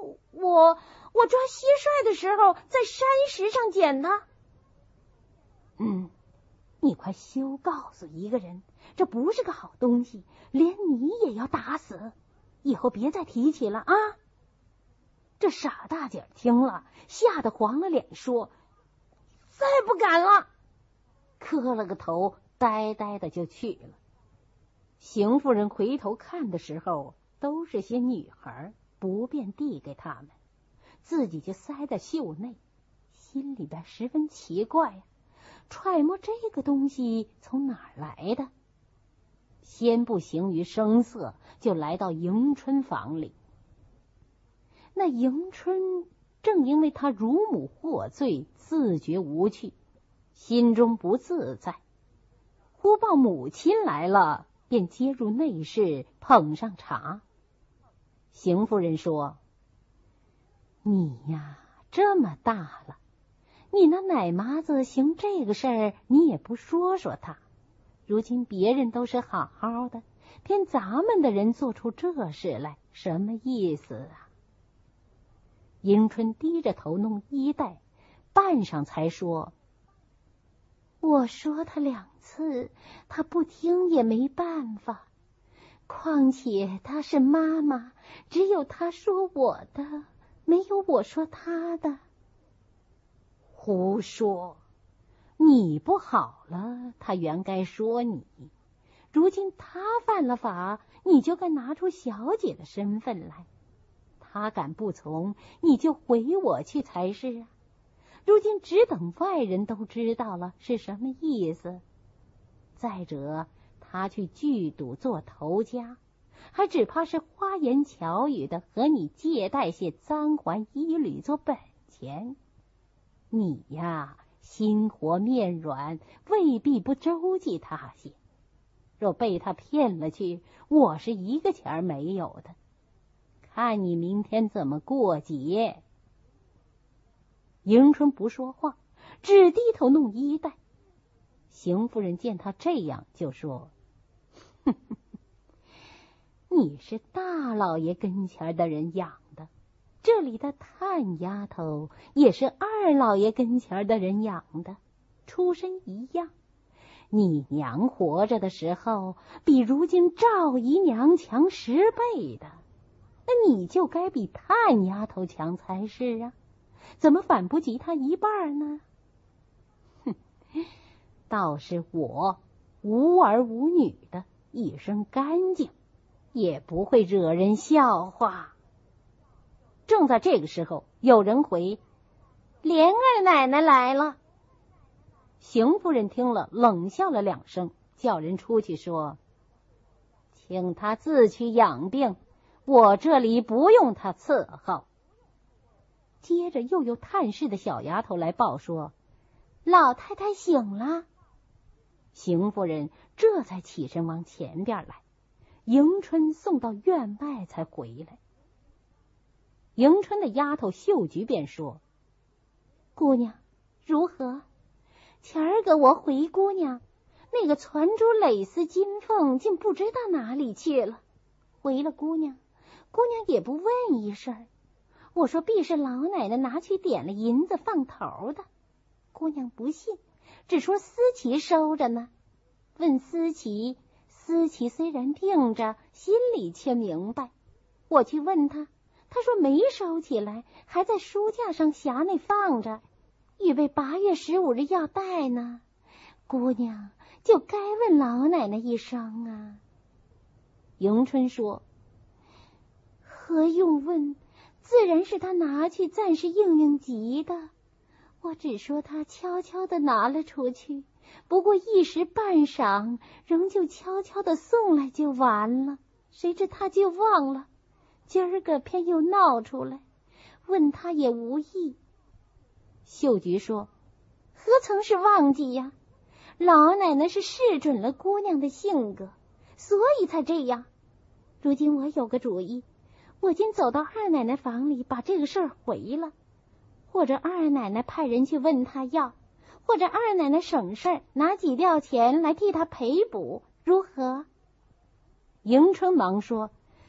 我我抓蟋蟀的时候在山石上捡的。嗯，你快休告诉一个人，这不是个好东西，连你也要打死，以后别再提起了啊！这傻大姐听了，吓得黄了脸，说：“再不敢了。”磕了个头，呆呆的就去了。邢夫人回头看的时候，都是些女孩，不便递给他们，自己就塞在袖内，心里边十分奇怪呀、啊，揣摩这个东西从哪儿来的。先不行于声色，就来到迎春房里。那迎春正因为她乳母获罪，自觉无趣，心中不自在，忽报母亲来了，便接入内室，捧上茶。邢夫人说：“你呀，这么大了，你那奶妈子行这个事儿，你也不说说她。如今别人都是好好的，偏咱们的人做出这事来，什么意思啊？”迎春低着头弄衣带，半晌才说：“我说他两次，他不听也没办法。况且他是妈妈，只有他说我的，没有我说他的。”胡说！你不好了，他原该说你。如今他犯了法，你就该拿出小姐的身份来。他敢不从，你就回我去才是啊！如今只等外人都知道了，是什么意思？再者，他去剧赌做头家，还只怕是花言巧语的和你借贷些赃还衣履做本钱。你呀，心活面软，未必不周济他些。若被他骗了去，我是一个钱儿没有的。看你明天怎么过节。迎春不说话，只低头弄衣带。邢夫人见他这样，就说：“哼哼，你是大老爷跟前的人养的，这里的探丫头也是二老爷跟前的人养的，出身一样。你娘活着的时候，比如今赵姨娘强十倍的，那你就该比探丫头强才是啊，怎么反不及她一半呢？哼，倒是我无儿无女的，一身干净，也不会惹人笑话。”正在这个时候，有人回：“莲二奶奶来了。”邢夫人听了，冷笑了两声，叫人出去说：“请她自去养病，我这里不用她伺候。”接着又有探视的小丫头来报说：“老太太醒了。”邢夫人这才起身往前边来，迎春送到院外才回来。迎春的丫头秀菊便说：“姑娘如何？前儿个我回姑娘，那个攒珠蕾丝金凤竟不知道哪里去了。回了姑娘，姑娘也不问一声。我说必是老奶奶拿去点了银子放头的。姑娘不信，只说思琪收着呢。问思琪，思琪虽然病着，心里却明白。我去问她，她说没收起来，还在书架上匣内放着，预备八月十五日要带呢。姑娘就该问老奶奶一声啊。”迎春说：“何用问？自然是她拿去暂时应应急的。我只说她悄悄的拿了出去，不过一时半晌，仍旧悄悄的送来就完了。谁知她就忘了，今儿个偏又闹出来，问她也无益。”秀菊说：“何曾是忘记呀？老奶奶是视准了姑娘的性格，所以才这样。如今我有个主意，我今走到二奶奶房里，把这个事儿回了，或者二奶奶派人去问她要，或者二奶奶省事儿，拿几吊钱来替她赔补，如何？”迎春忙说：“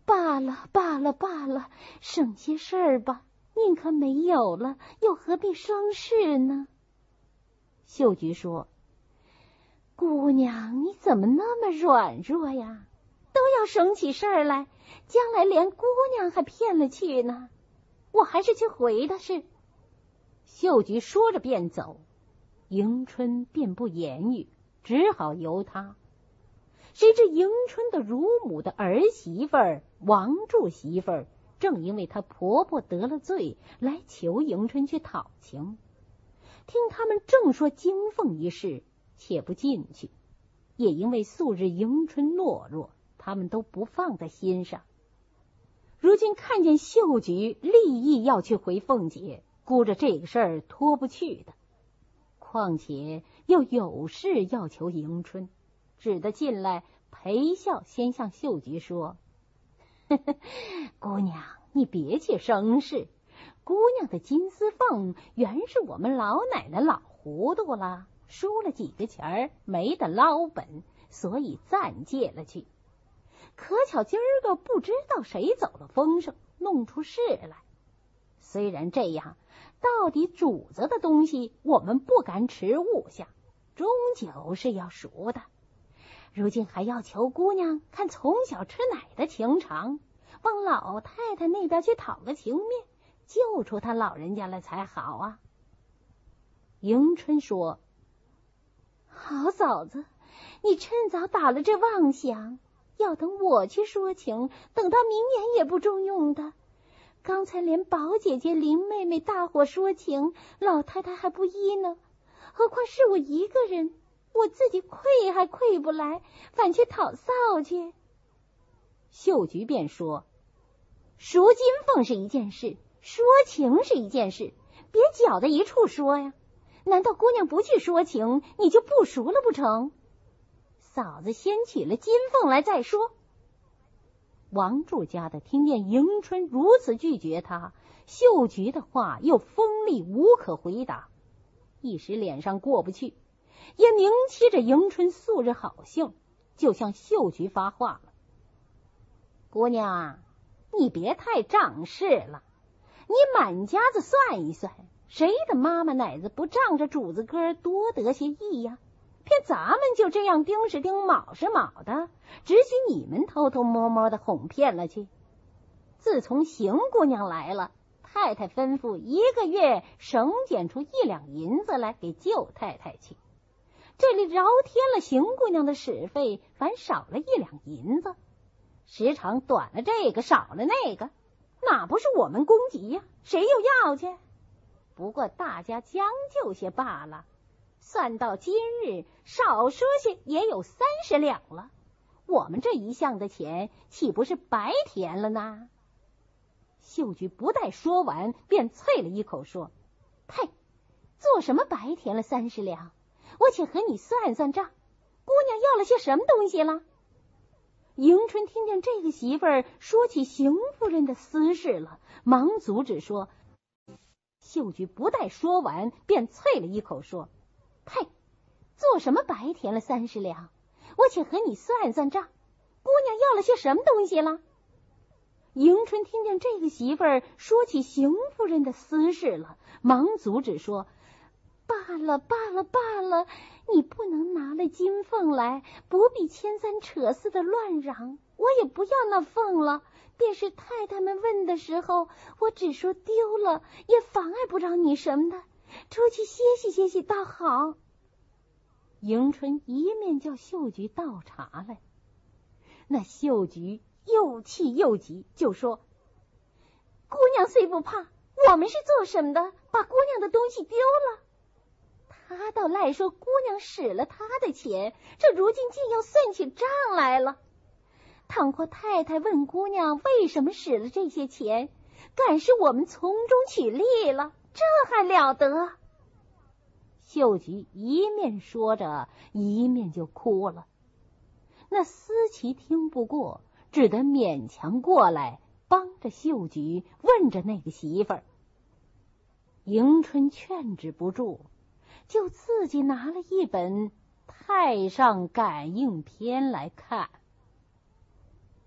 罢了罢了罢了，省些事儿吧，宁可没有了，又何必生事呢？秀菊说：姑娘，你怎么那么软弱呀？都要生起事儿来，将来连姑娘还骗了去呢。我还是去回的是。秀菊说着便走，迎春便不言语，只好由他。谁知迎春的乳母的儿媳妇儿王柱媳妇儿，正因为她婆婆得了罪，来求迎春去讨情。听他们正说金凤一事，且不进去，也因为素日迎春懦弱，他们都不放在心上。如今看见秀菊立意要去回凤姐，顾着这个事儿脱不去的，况且又有事要求迎春，只得进来陪笑，先向秀菊说：呵呵，姑娘，你别去生事，姑娘的金丝凤原是我们老奶奶老糊涂了，输了几个钱儿没得捞本，所以暂借了去。可巧今儿个不知道谁走了风声，弄出事来。虽然这样，到底主子的东西我们不敢吃物下，终究是要赎的。如今还要求姑娘看从小吃奶的情长，往老太太那边去讨个情面，救出他老人家来才好啊。迎春说：好嫂子，你趁早打了这妄想，要等我去说情，等到明年也不中用的。刚才连宝姐姐、林妹妹大伙说情，老太太还不依呢，何况是我一个人，我自己愧还愧不来，反去讨臊去。秀菊便说：赎金凤是一件事，说情是一件事，别搅在一处说呀。难道姑娘不去说情，你就不赎了不成？嫂子先取了金凤来再说。王柱家的听见迎春如此拒绝他，秀菊的话又锋利无可回答，一时脸上过不去，也明期着迎春素日好性，就向秀菊发话了：姑娘，你别太仗势了，你满家子算一算，谁的妈妈奶子不仗着主子哥多得些意呀？偏咱们就这样丁是丁卯是卯的，只许你们偷偷摸摸的哄骗了去。自从邢姑娘来了，太太吩咐一个月省减出一两银子来给舅太太去，这里饶添了邢姑娘的使费，反少了一两银子，时常短了这个少了那个，哪不是我们供给呀？谁又要去？不过大家将就些罢了，算到今日，少说些也有三十两了，我们这一项的钱岂不是白填了呢？秀菊不待说完，便啐了一口说：呸！做什么白填了三十两？我且和你算算账，姑娘要了些什么东西了？迎春听见这个媳妇儿说起邢夫人的私事了，忙阻止说。秀菊不待说完，便啐了一口说：呸！做什么白填了三十两？我且和你算算账，姑娘要了些什么东西了？迎春听见这个媳妇儿说起邢夫人的私事了，忙阻止说：罢了罢了罢了，你不能拿了金凤来，不必牵三扯四的乱嚷，我也不要那凤了。便是太太们问的时候，我只说丢了，也妨碍不着你什么的，出去歇息歇息倒好。迎春一面叫秀菊倒茶来，那秀菊又气又急，就说：姑娘虽不怕，我们是做什么的，把姑娘的东西丢了？他倒赖说姑娘使了他的钱，这如今竟要算起账来了。倘或太太问姑娘为什么使了这些钱，敢是我们从中取利了，这还了得？秀菊一面说着，一面就哭了。那思琪听不过，只得勉强过来，帮着秀菊问着那个媳妇儿。迎春劝止不住，就自己拿了一本《太上感应篇》来看。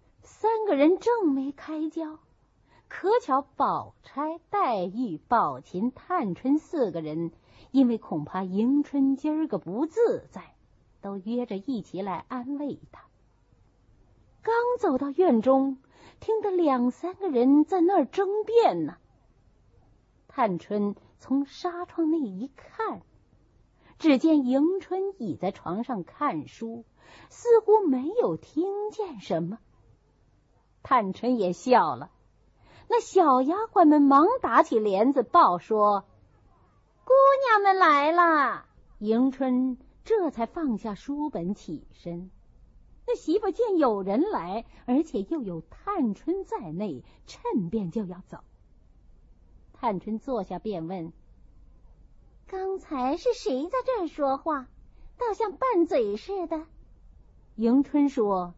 三个人正没开交，可巧宝钗、黛玉、宝琴、探春四个人因为恐怕迎春今儿个不自在，都约着一起来安慰他。刚走到院中，听得两三个人在那儿争辩呢。探春从纱窗内一看，只见迎春倚在床上看书，似乎没有听见什么。探春也笑了，那小丫鬟们忙打起帘子报说：“姑娘们来了。”迎春这才放下书本起身。那媳妇见有人来，而且又有探春在内，趁便就要走。探春坐下便问：“刚才是谁在这儿说话？倒像拌嘴似的。”迎春说：“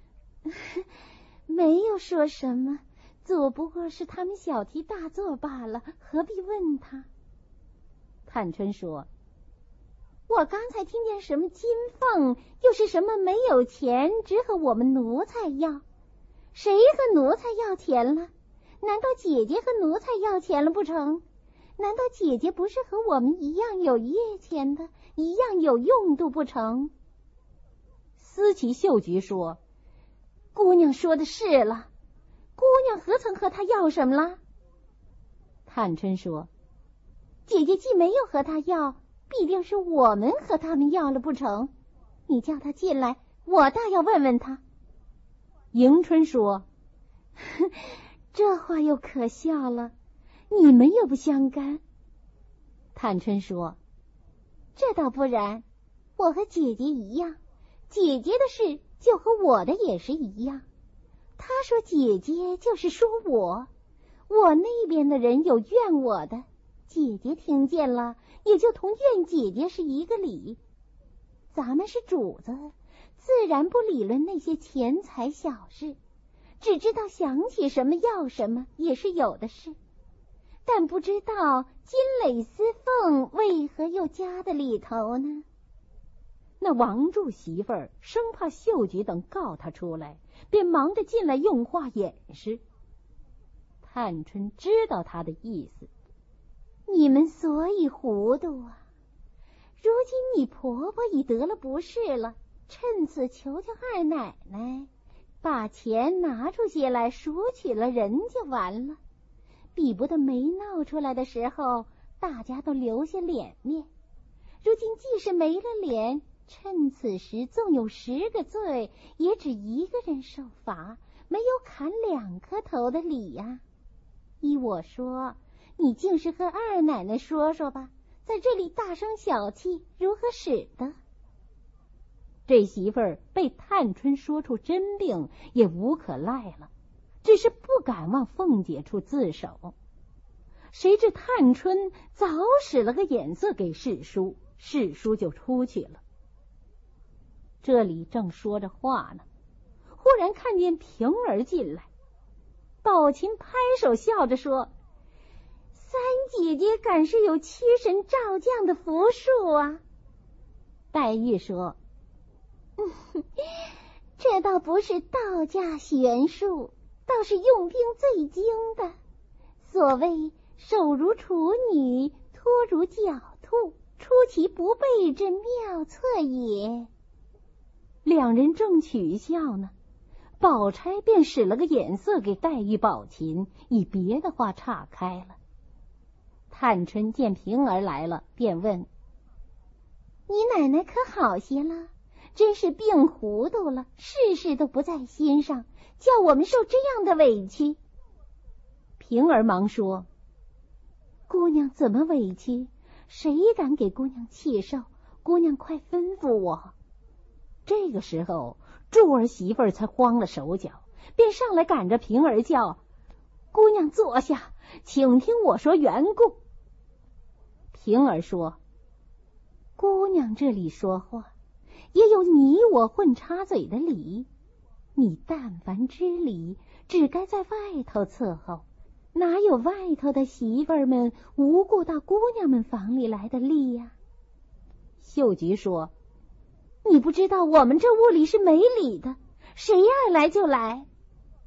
没有说什么，只不过是他们小题大做罢了，何必问他？”探春说：“我刚才听见什么金凤，又是什么没有钱，只和我们奴才要。谁和奴才要钱了？难道姐姐和奴才要钱了不成？难道姐姐不是和我们一样有月钱的，一样有用度不成？”思琪、秀菊说：“姑娘说的是了，姑娘何曾和他要什么了？”探春说：“姐姐既没有和他要，必定是我们和他们要了不成？你叫他进来，我倒要问问他。”迎春说：“这话又可笑了，你们又不相干。”探春说：“这倒不然，我和姐姐一样，姐姐的事就和我的也是一样。她说姐姐就是说我，我那边的人有怨我的，姐姐听见了，也就同怨姐姐是一个理。咱们是主子，自然不理论那些钱财小事，只知道想起什么要什么也是有的事，但不知道金蕾丝凤为何又加在里头呢？”那王柱媳妇儿生怕秀菊等告他出来，便忙着进来用话掩饰。探春知道他的意思，你们所以糊涂啊！如今你婆婆已得了不是了，趁此求求二奶奶，把钱拿出些来赎取了人就完了，比不得没闹出来的时候大家都留下脸面。如今既是没了脸，趁此时纵有十个罪，也只一个人受罚，没有砍两颗头的理呀。依我说，你竟是和二奶奶说说吧，在这里大声小气，如何使得？这媳妇儿被探春说出真病，也无可赖了，只是不敢往凤姐处自首。谁知探春早使了个眼色给世叔，世叔就出去了。这里正说着话呢，忽然看见平儿进来，宝琴拍手笑着说：“三姐姐敢是有屈神照将的符术啊？”黛玉说：“嗯，这倒不是道家玄术，倒是用兵最精的。所谓手如处女，托如狡兔，出其不备之妙策也。”两人正取笑呢，宝钗便使了个眼色给黛玉、宝琴，以别的话岔开了。探春见平儿来了，便问：“你奶奶可好些了？真是病糊涂了，事事都不在心上，叫我们受这样的委屈。”平儿忙说：“姑娘怎么委屈？谁敢给姑娘气受？姑娘快吩咐我。”这个时候，柱儿媳妇儿才慌了手脚，便上来赶着平儿叫：“姑娘坐下，请听我说缘故。”平儿说：“姑娘这里说话，也有你我混插嘴的理。你但凡知理，只该在外头伺候，哪有外头的媳妇儿们无故到姑娘们房里来的理呀？”秀菊说：“你不知道我们这屋里是没理的，谁爱来就来。”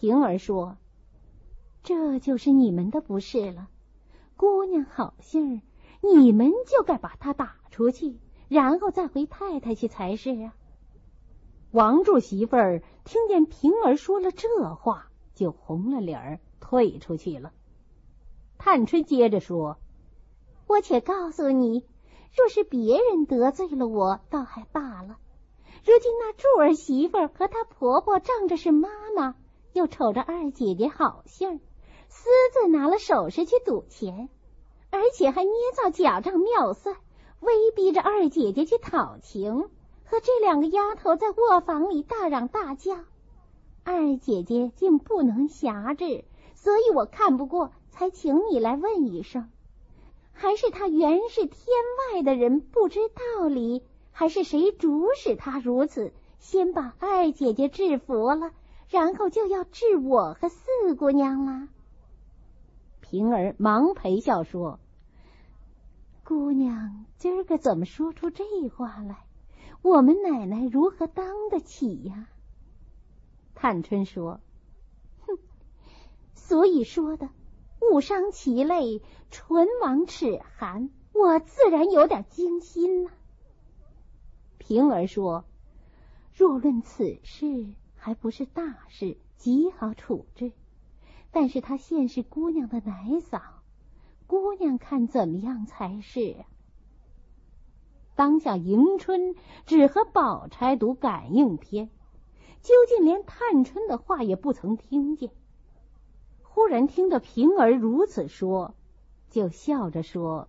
平儿说：“这就是你们的不是了。姑娘好性儿，你们就该把她打出去，然后再回太太去才是啊。”王柱媳妇儿听见平儿说了这话，就红了脸儿，退出去了。探春接着说：“我且告诉你，若是别人得罪了我，倒还罢了。如今那柱儿媳妇儿和她婆婆仗着是妈妈，又瞅着二姐姐好性儿，私自拿了首饰去赌钱，而且还捏造假账妙算，威逼着二姐姐去讨情，和这两个丫头在卧房里大嚷大叫。二姐姐竟不能辖制，所以我看不过，才请你来问一声，还是他原是天外的人不知道理，还是谁主使他如此，先把二姐姐制服了，然后就要治我和四姑娘了？”平儿忙陪笑说：“姑娘今儿个怎么说出这话来？我们奶奶如何当得起呀？”探春说：“哼，所以说的误伤其类，唇亡齿寒，我自然有点惊心了。”平儿说：“若论此事，还不是大事，极好处置。但是她现是姑娘的奶嫂，姑娘看怎么样才是啊？”当下迎春只和宝钗读感应篇，究竟连探春的话也不曾听见。忽然听得平儿如此说，就笑着说：“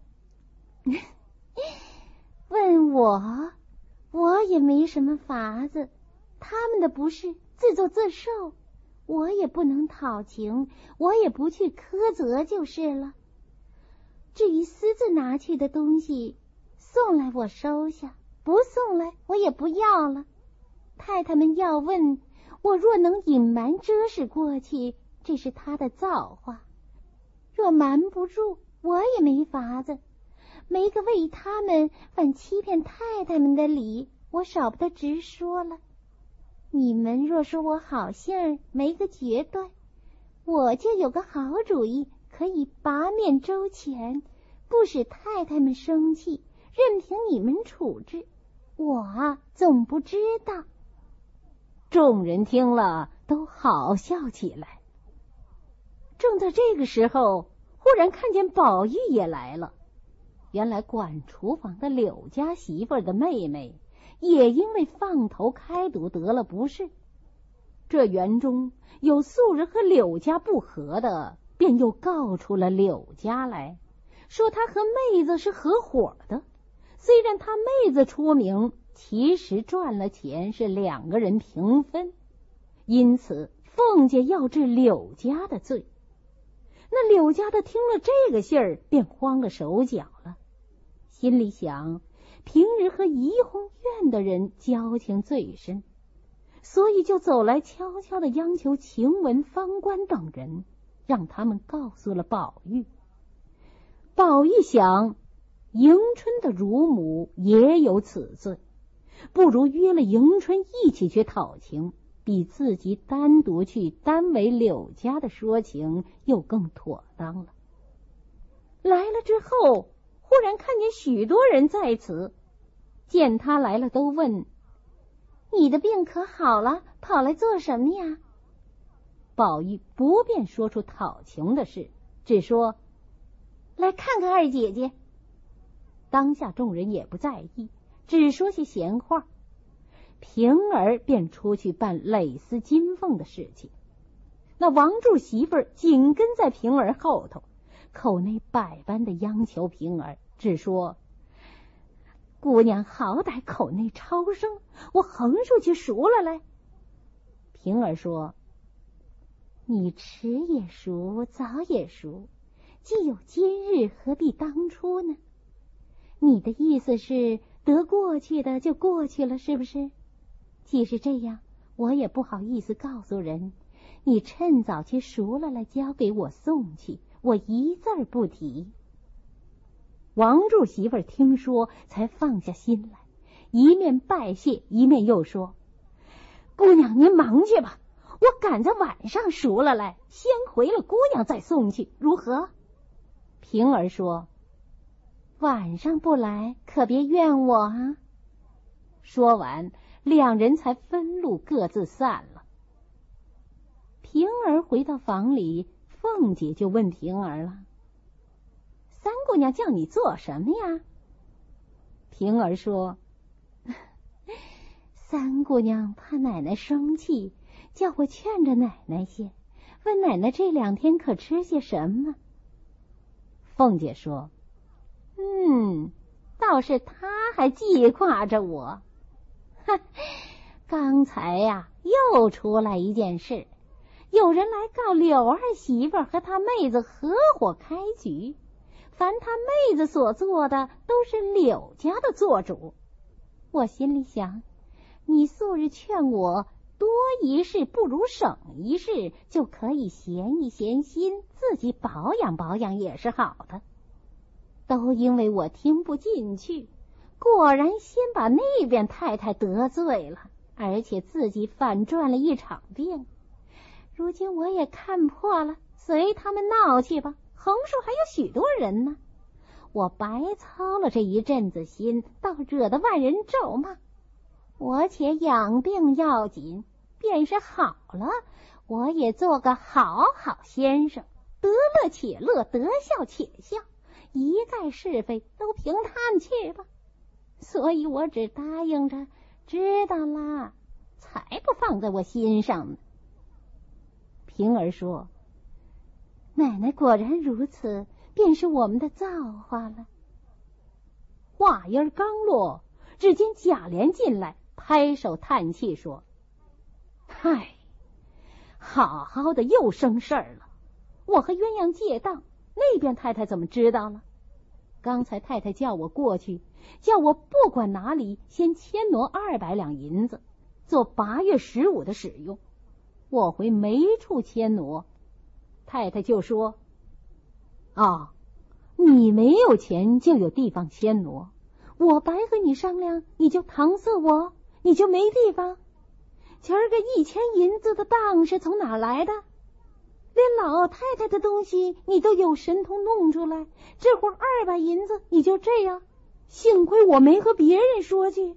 问我，我也没什么法子，他们的不是自作自受，我也不能讨情，我也不去苛责就是了。至于私自拿去的东西，送来我收下，不送来我也不要了。太太们要问，我若能隐瞒遮饰过去，这是他的造化；若瞒不住，我也没法子。没个为他们反欺骗太太们的理，我少不得直说了。你们若说我好性儿，没个决断，我就有个好主意，可以拔面周全，不使太太们生气，任凭你们处置。我啊，总不知道。”众人听了都好笑起来。正在这个时候，忽然看见宝玉也来了。原来管厨房的柳家媳妇儿的妹妹也因为放头开赌得了不是，这园中有素日和柳家不和的，便又告出了柳家来，说他和妹子是合伙的。虽然他妹子出名，其实赚了钱是两个人平分，因此凤姐要治柳家的罪。那柳家的听了这个信儿，便慌了手脚了，心里想，平日和怡红院的人交情最深，所以就走来悄悄的央求晴雯、方官等人，让他们告诉了宝玉。宝玉想，迎春的乳母也有此罪，不如约了迎春一起去讨情，比自己单独去单为柳家的说情又更妥当了。来了之后，忽然看见许多人在此，见他来了，都问：“你的病可好了？跑来做什么呀？”宝玉不便说出讨情的事，只说：“来看看二姐姐。”当下众人也不在意，只说些闲话。平儿便出去办蕾丝金凤的事情，那王柱媳妇儿紧跟在平儿后头，口内百般的央求平儿，只说：“姑娘好歹口内超生，我横出去赎了来。”平儿说：“你迟也赎，早也赎，既有今日，何必当初呢？你的意思是得过去的就过去了，是不是？既是这样，我也不好意思告诉人，你趁早去赎了来，交给我送去，我一字儿不提。”王柱媳妇儿听说，才放下心来，一面拜谢，一面又说：“姑娘您忙去吧， 我赶在晚上赎了来，先回了姑娘再送去，如何？平儿说：晚上不来，可别怨我啊。说完，两人才分路各自散了。平儿回到房里，凤姐就问平儿了：三姑娘叫你做什么呀？平儿说：三姑娘怕奶奶生气，叫我劝着奶奶些，问奶奶这两天可吃些什么。凤姐说：嗯，倒是她还记挂着我。哈，刚才呀、啊、又出来一件事，有人来告柳二媳妇和她妹子合伙开局，凡她妹子所做的都是柳家的做主。我心里想，你素日劝我多一事不如省一事，就可以闲一闲心，自己保养保养也是好的。都因为我听不进去，果然先把那边太太得罪了，而且自己反赚了一场病。如今我也看破了，随他们闹去吧，横竖还有许多人呢。我白操了这一阵子心，倒惹得万人咒骂。我且养病要紧，便是好了，我也做个好好先生，得乐且乐，得笑且笑，一概是非都凭他们去吧。所以我只答应着，知道啦，才不放在我心上呢。平儿说：奶奶果然如此，便是我们的造化了。话音刚落，只见贾琏进来，拍手叹气说：嗨，好好的又生事儿了。我和鸳鸯借当，那边太太怎么知道了？刚才太太叫我过去，叫我不管哪里先牵挪二百两银子，做八月十五的使用。我回没处牵挪，太太就说：啊，你没有钱就有地方牵挪，我白和你商量，你就搪塞我，你就没地方。今儿个一千银子的当是从哪来的？连老太太的东西你都有神通弄出来，这会儿二百银子你就这样，幸亏我没和别人说去。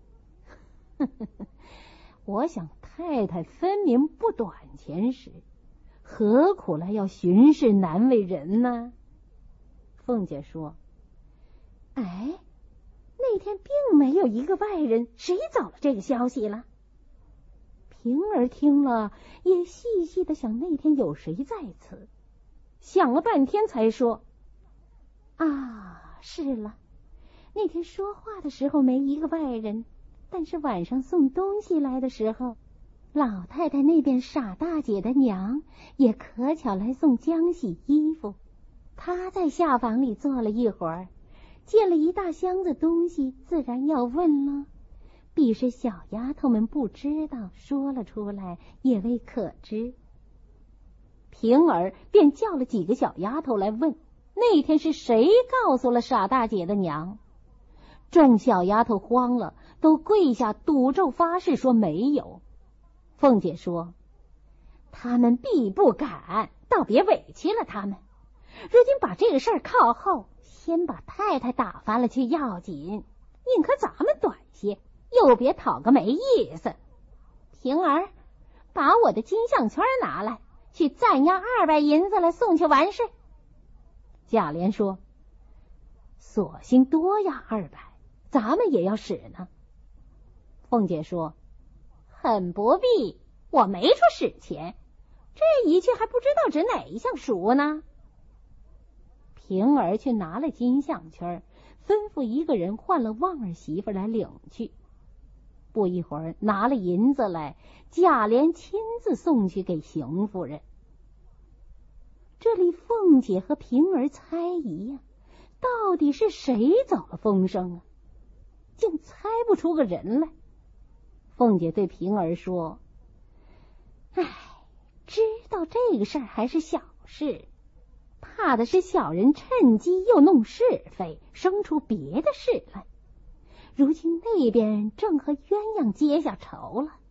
我想太太分明不短钱时，何苦来要巡视难为人呢？凤姐说：哎，那天并没有一个外人，谁走了这个消息了？平儿听了，也细细的想那天有谁在此，想了半天才说：啊，是了，那天说话的时候没一个外人，但是晚上送东西来的时候，老太太那边傻大姐的娘也可巧来送浆洗衣服，她在下房里坐了一会儿，见了一大箱子东西，自然要问了。必是小丫头们不知道，说了出来也未可知。平儿便叫了几个小丫头来问，那天是谁告诉了傻大姐的娘？众小丫头慌了，都跪下赌咒发誓说没有。凤姐说：他们必不敢，倒别委屈了他们。如今把这个事儿靠后，先把太太打发了去要紧，宁可咱们短些，又别讨个没意思。平儿，把我的金项圈拿来，去暂押二百银子来送去完事。贾琏说：索性多押二百，咱们也要使呢。凤姐说：很不必，我没处使钱，这一去还不知道指哪一项赎呢。平儿去拿了金项圈，吩咐一个人换了旺儿媳妇来领去。不一会儿拿了银子来，贾琏亲自送去给邢夫人。这里凤姐和平儿猜疑呀、啊，到底是谁走了风声啊？竟猜不出个人来。凤姐对平儿说：哎，知道这个事儿还是小事，怕的是小人趁机又弄是非，生出别的事来。如今那边正和鸳鸯结下仇了，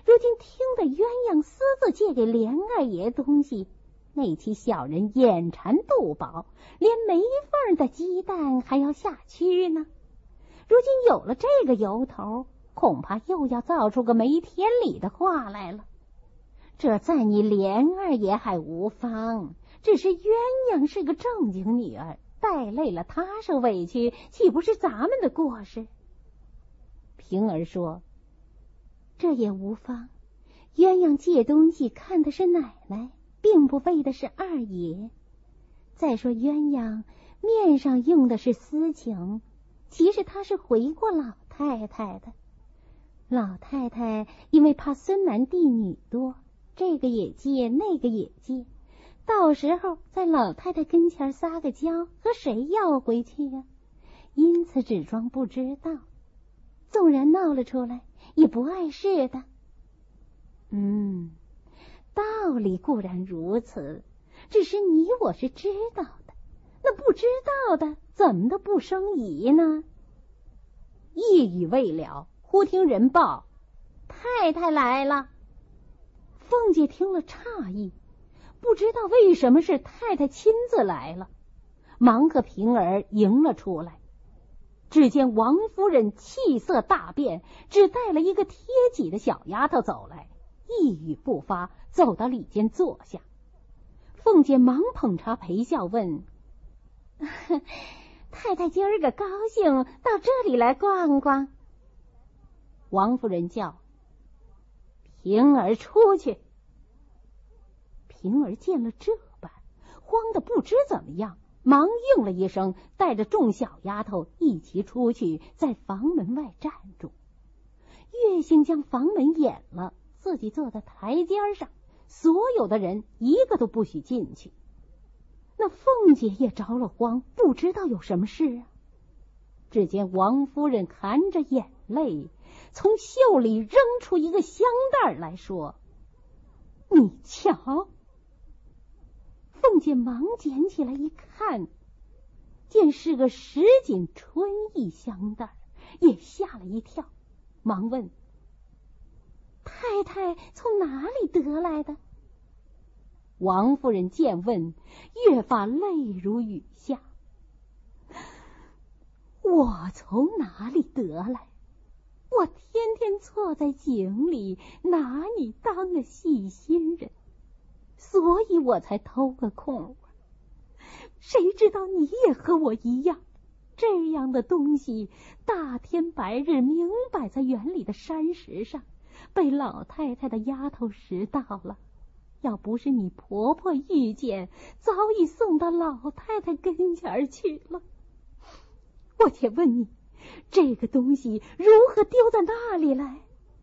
如今听得鸳鸯私自借给莲二爷东西，那起小人眼馋肚饱，连没缝的鸡蛋还要下蛆呢。如今有了这个由头，恐怕又要造出个没天理的话来了。这在你莲二爷还无妨，只是鸳鸯是个正经女儿，带累了她受委屈，岂不是咱们的过失？平儿说：这也无妨，鸳鸯借东西看的是奶奶，并不为的是二爷。再说鸳鸯面上用的是私情，其实她是回过老太太的。老太太因为怕孙男弟女多，这个也借，那个也借，到时候在老太太跟前撒个娇，和谁要回去呀、啊？因此只装不知道，纵然闹了出来，也不碍事的。嗯，道理固然如此，只是你我是知道的，那不知道的怎么都不生疑呢？一语未了，忽听人报：太太来了。凤姐听了诧异，不知道为什么是太太亲自来了，忙和平儿迎了出来。只见王夫人气色大变，只带了一个贴己的小丫头走来，一语不发，走到里间坐下。凤姐忙捧茶陪笑问：太太今儿个高兴到这里来逛逛？王夫人叫：平儿出去。平儿见了这般，慌得不知怎么样，忙应了一声，带着众小丫头一齐出去，在房门外站住。月星将房门掩了，自己坐在台阶上，所有的人一个都不许进去。那凤姐也着了慌，不知道有什么事啊。只见王夫人含着眼泪，从袖里扔出一个香袋来说：你瞧。凤姐忙捡起来一看，见是个什锦春意香袋，也吓了一跳，忙问：太太从哪里得来的？王夫人见问，越发泪如雨下。我从哪里得来？我天天坐在井里，拿你当个细心人，所以我才偷个空。谁知道你也和我一样，这样的东西大天白日明摆在园里的山石上，被老太太的丫头拾到了。要不是你婆婆遇见，早已送到老太太跟前去了。我且问你，这个东西如何丢在那里来？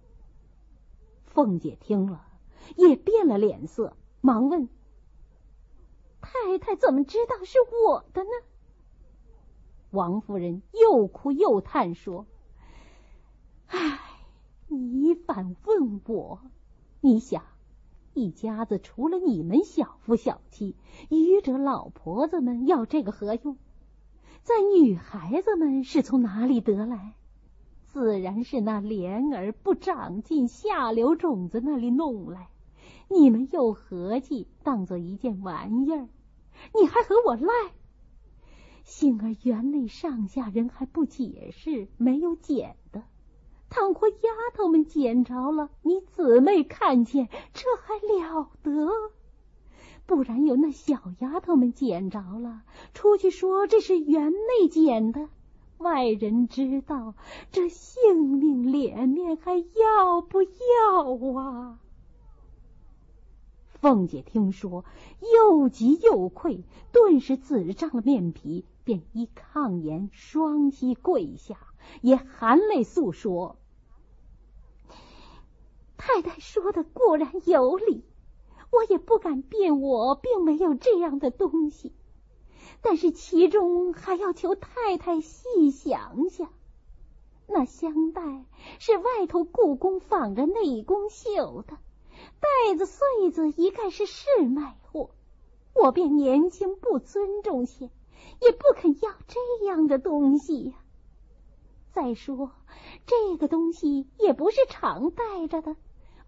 凤姐听了，也变了脸色，忙问：太太怎么知道是我的呢？王夫人又哭又叹说：唉，你反问我，你想一家子除了你们小夫小妻，余者老婆子们要这个何用？在女孩子们是从哪里得来？自然是那莲儿不长进下流种子那里弄来，你们又合计当做一件玩意儿，你还和我赖？幸而园内上下人还不解释，没有捡的。倘或丫头们捡着了，你姊妹看见，这还了得？不然有那小丫头们捡着了，出去说这是园内捡的，外人知道，这性命脸面还要不要啊？凤姐听说，又急又愧，顿时紫胀了面皮，便一抗言，双膝跪下，也含泪诉说：太太说的固然有理，我也不敢辩我并没有这样的东西，但是其中还要求太太细想想。那香袋是外头故宫仿着内宫绣的，袋子穗子一概是市卖货，我便年轻不尊重些，也不肯要这样的东西呀、啊。再说这个东西也不是常带着的，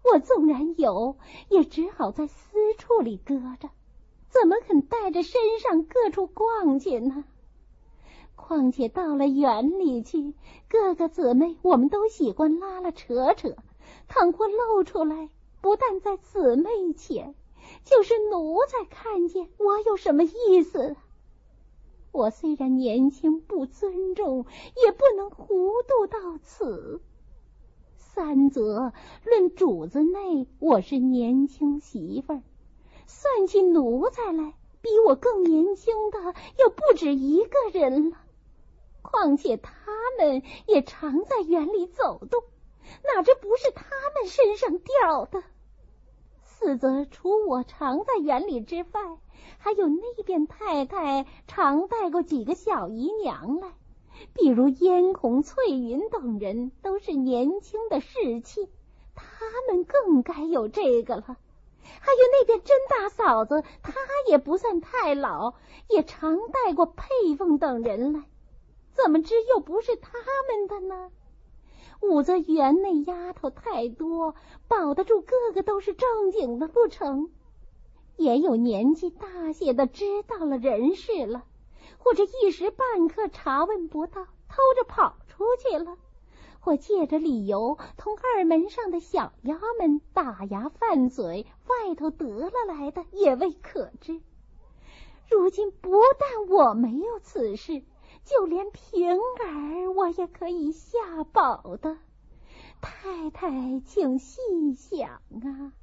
我纵然有，也只好在私处里搁着，怎么肯带着身上各处逛去呢？况且到了园里去，各个姊妹我们都喜欢拉拉扯扯，倘或露出来，不但在姊妹前，就是奴才看见，我有什么意思？我虽然年轻不尊重，也不能糊涂到此。三则论主子内，我是年轻媳妇儿，算起奴才来，比我更年轻的又不止一个人了。况且他们也常在园里走动，哪知不是他们身上掉的？四则除我常在园里之外，还有那边太太常带过几个小姨娘来，比如嫣红、翠云等人，都是年轻的士气，他们更该有这个了。还有那边甄大嫂子，她也不算太老，也常带过佩凤等人来，怎么知又不是他们的呢？五则园内丫头太多，保得住个个都是正经的不成？也有年纪大些的知道了人事了，或者一时半刻查问不到，偷着跑出去了，或借着理由同二门上的小丫们打牙拌嘴，外头得了来的也未可知。如今不但我没有此事，就连平儿我也可以下保的，太太请细想啊。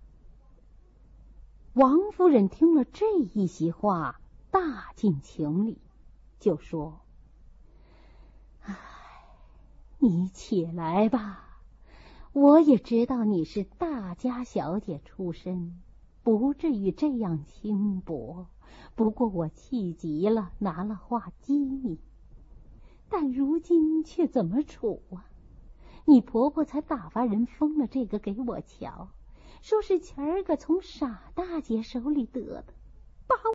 王夫人听了这一席话，大尽情理，就说：唉，你起来吧，我也知道你是大家小姐出身，不至于这样轻薄，不过我气急了，拿了话激你。但如今却怎么处啊？你婆婆才打发人封了这个给我瞧，说是前儿个从傻大姐手里得的，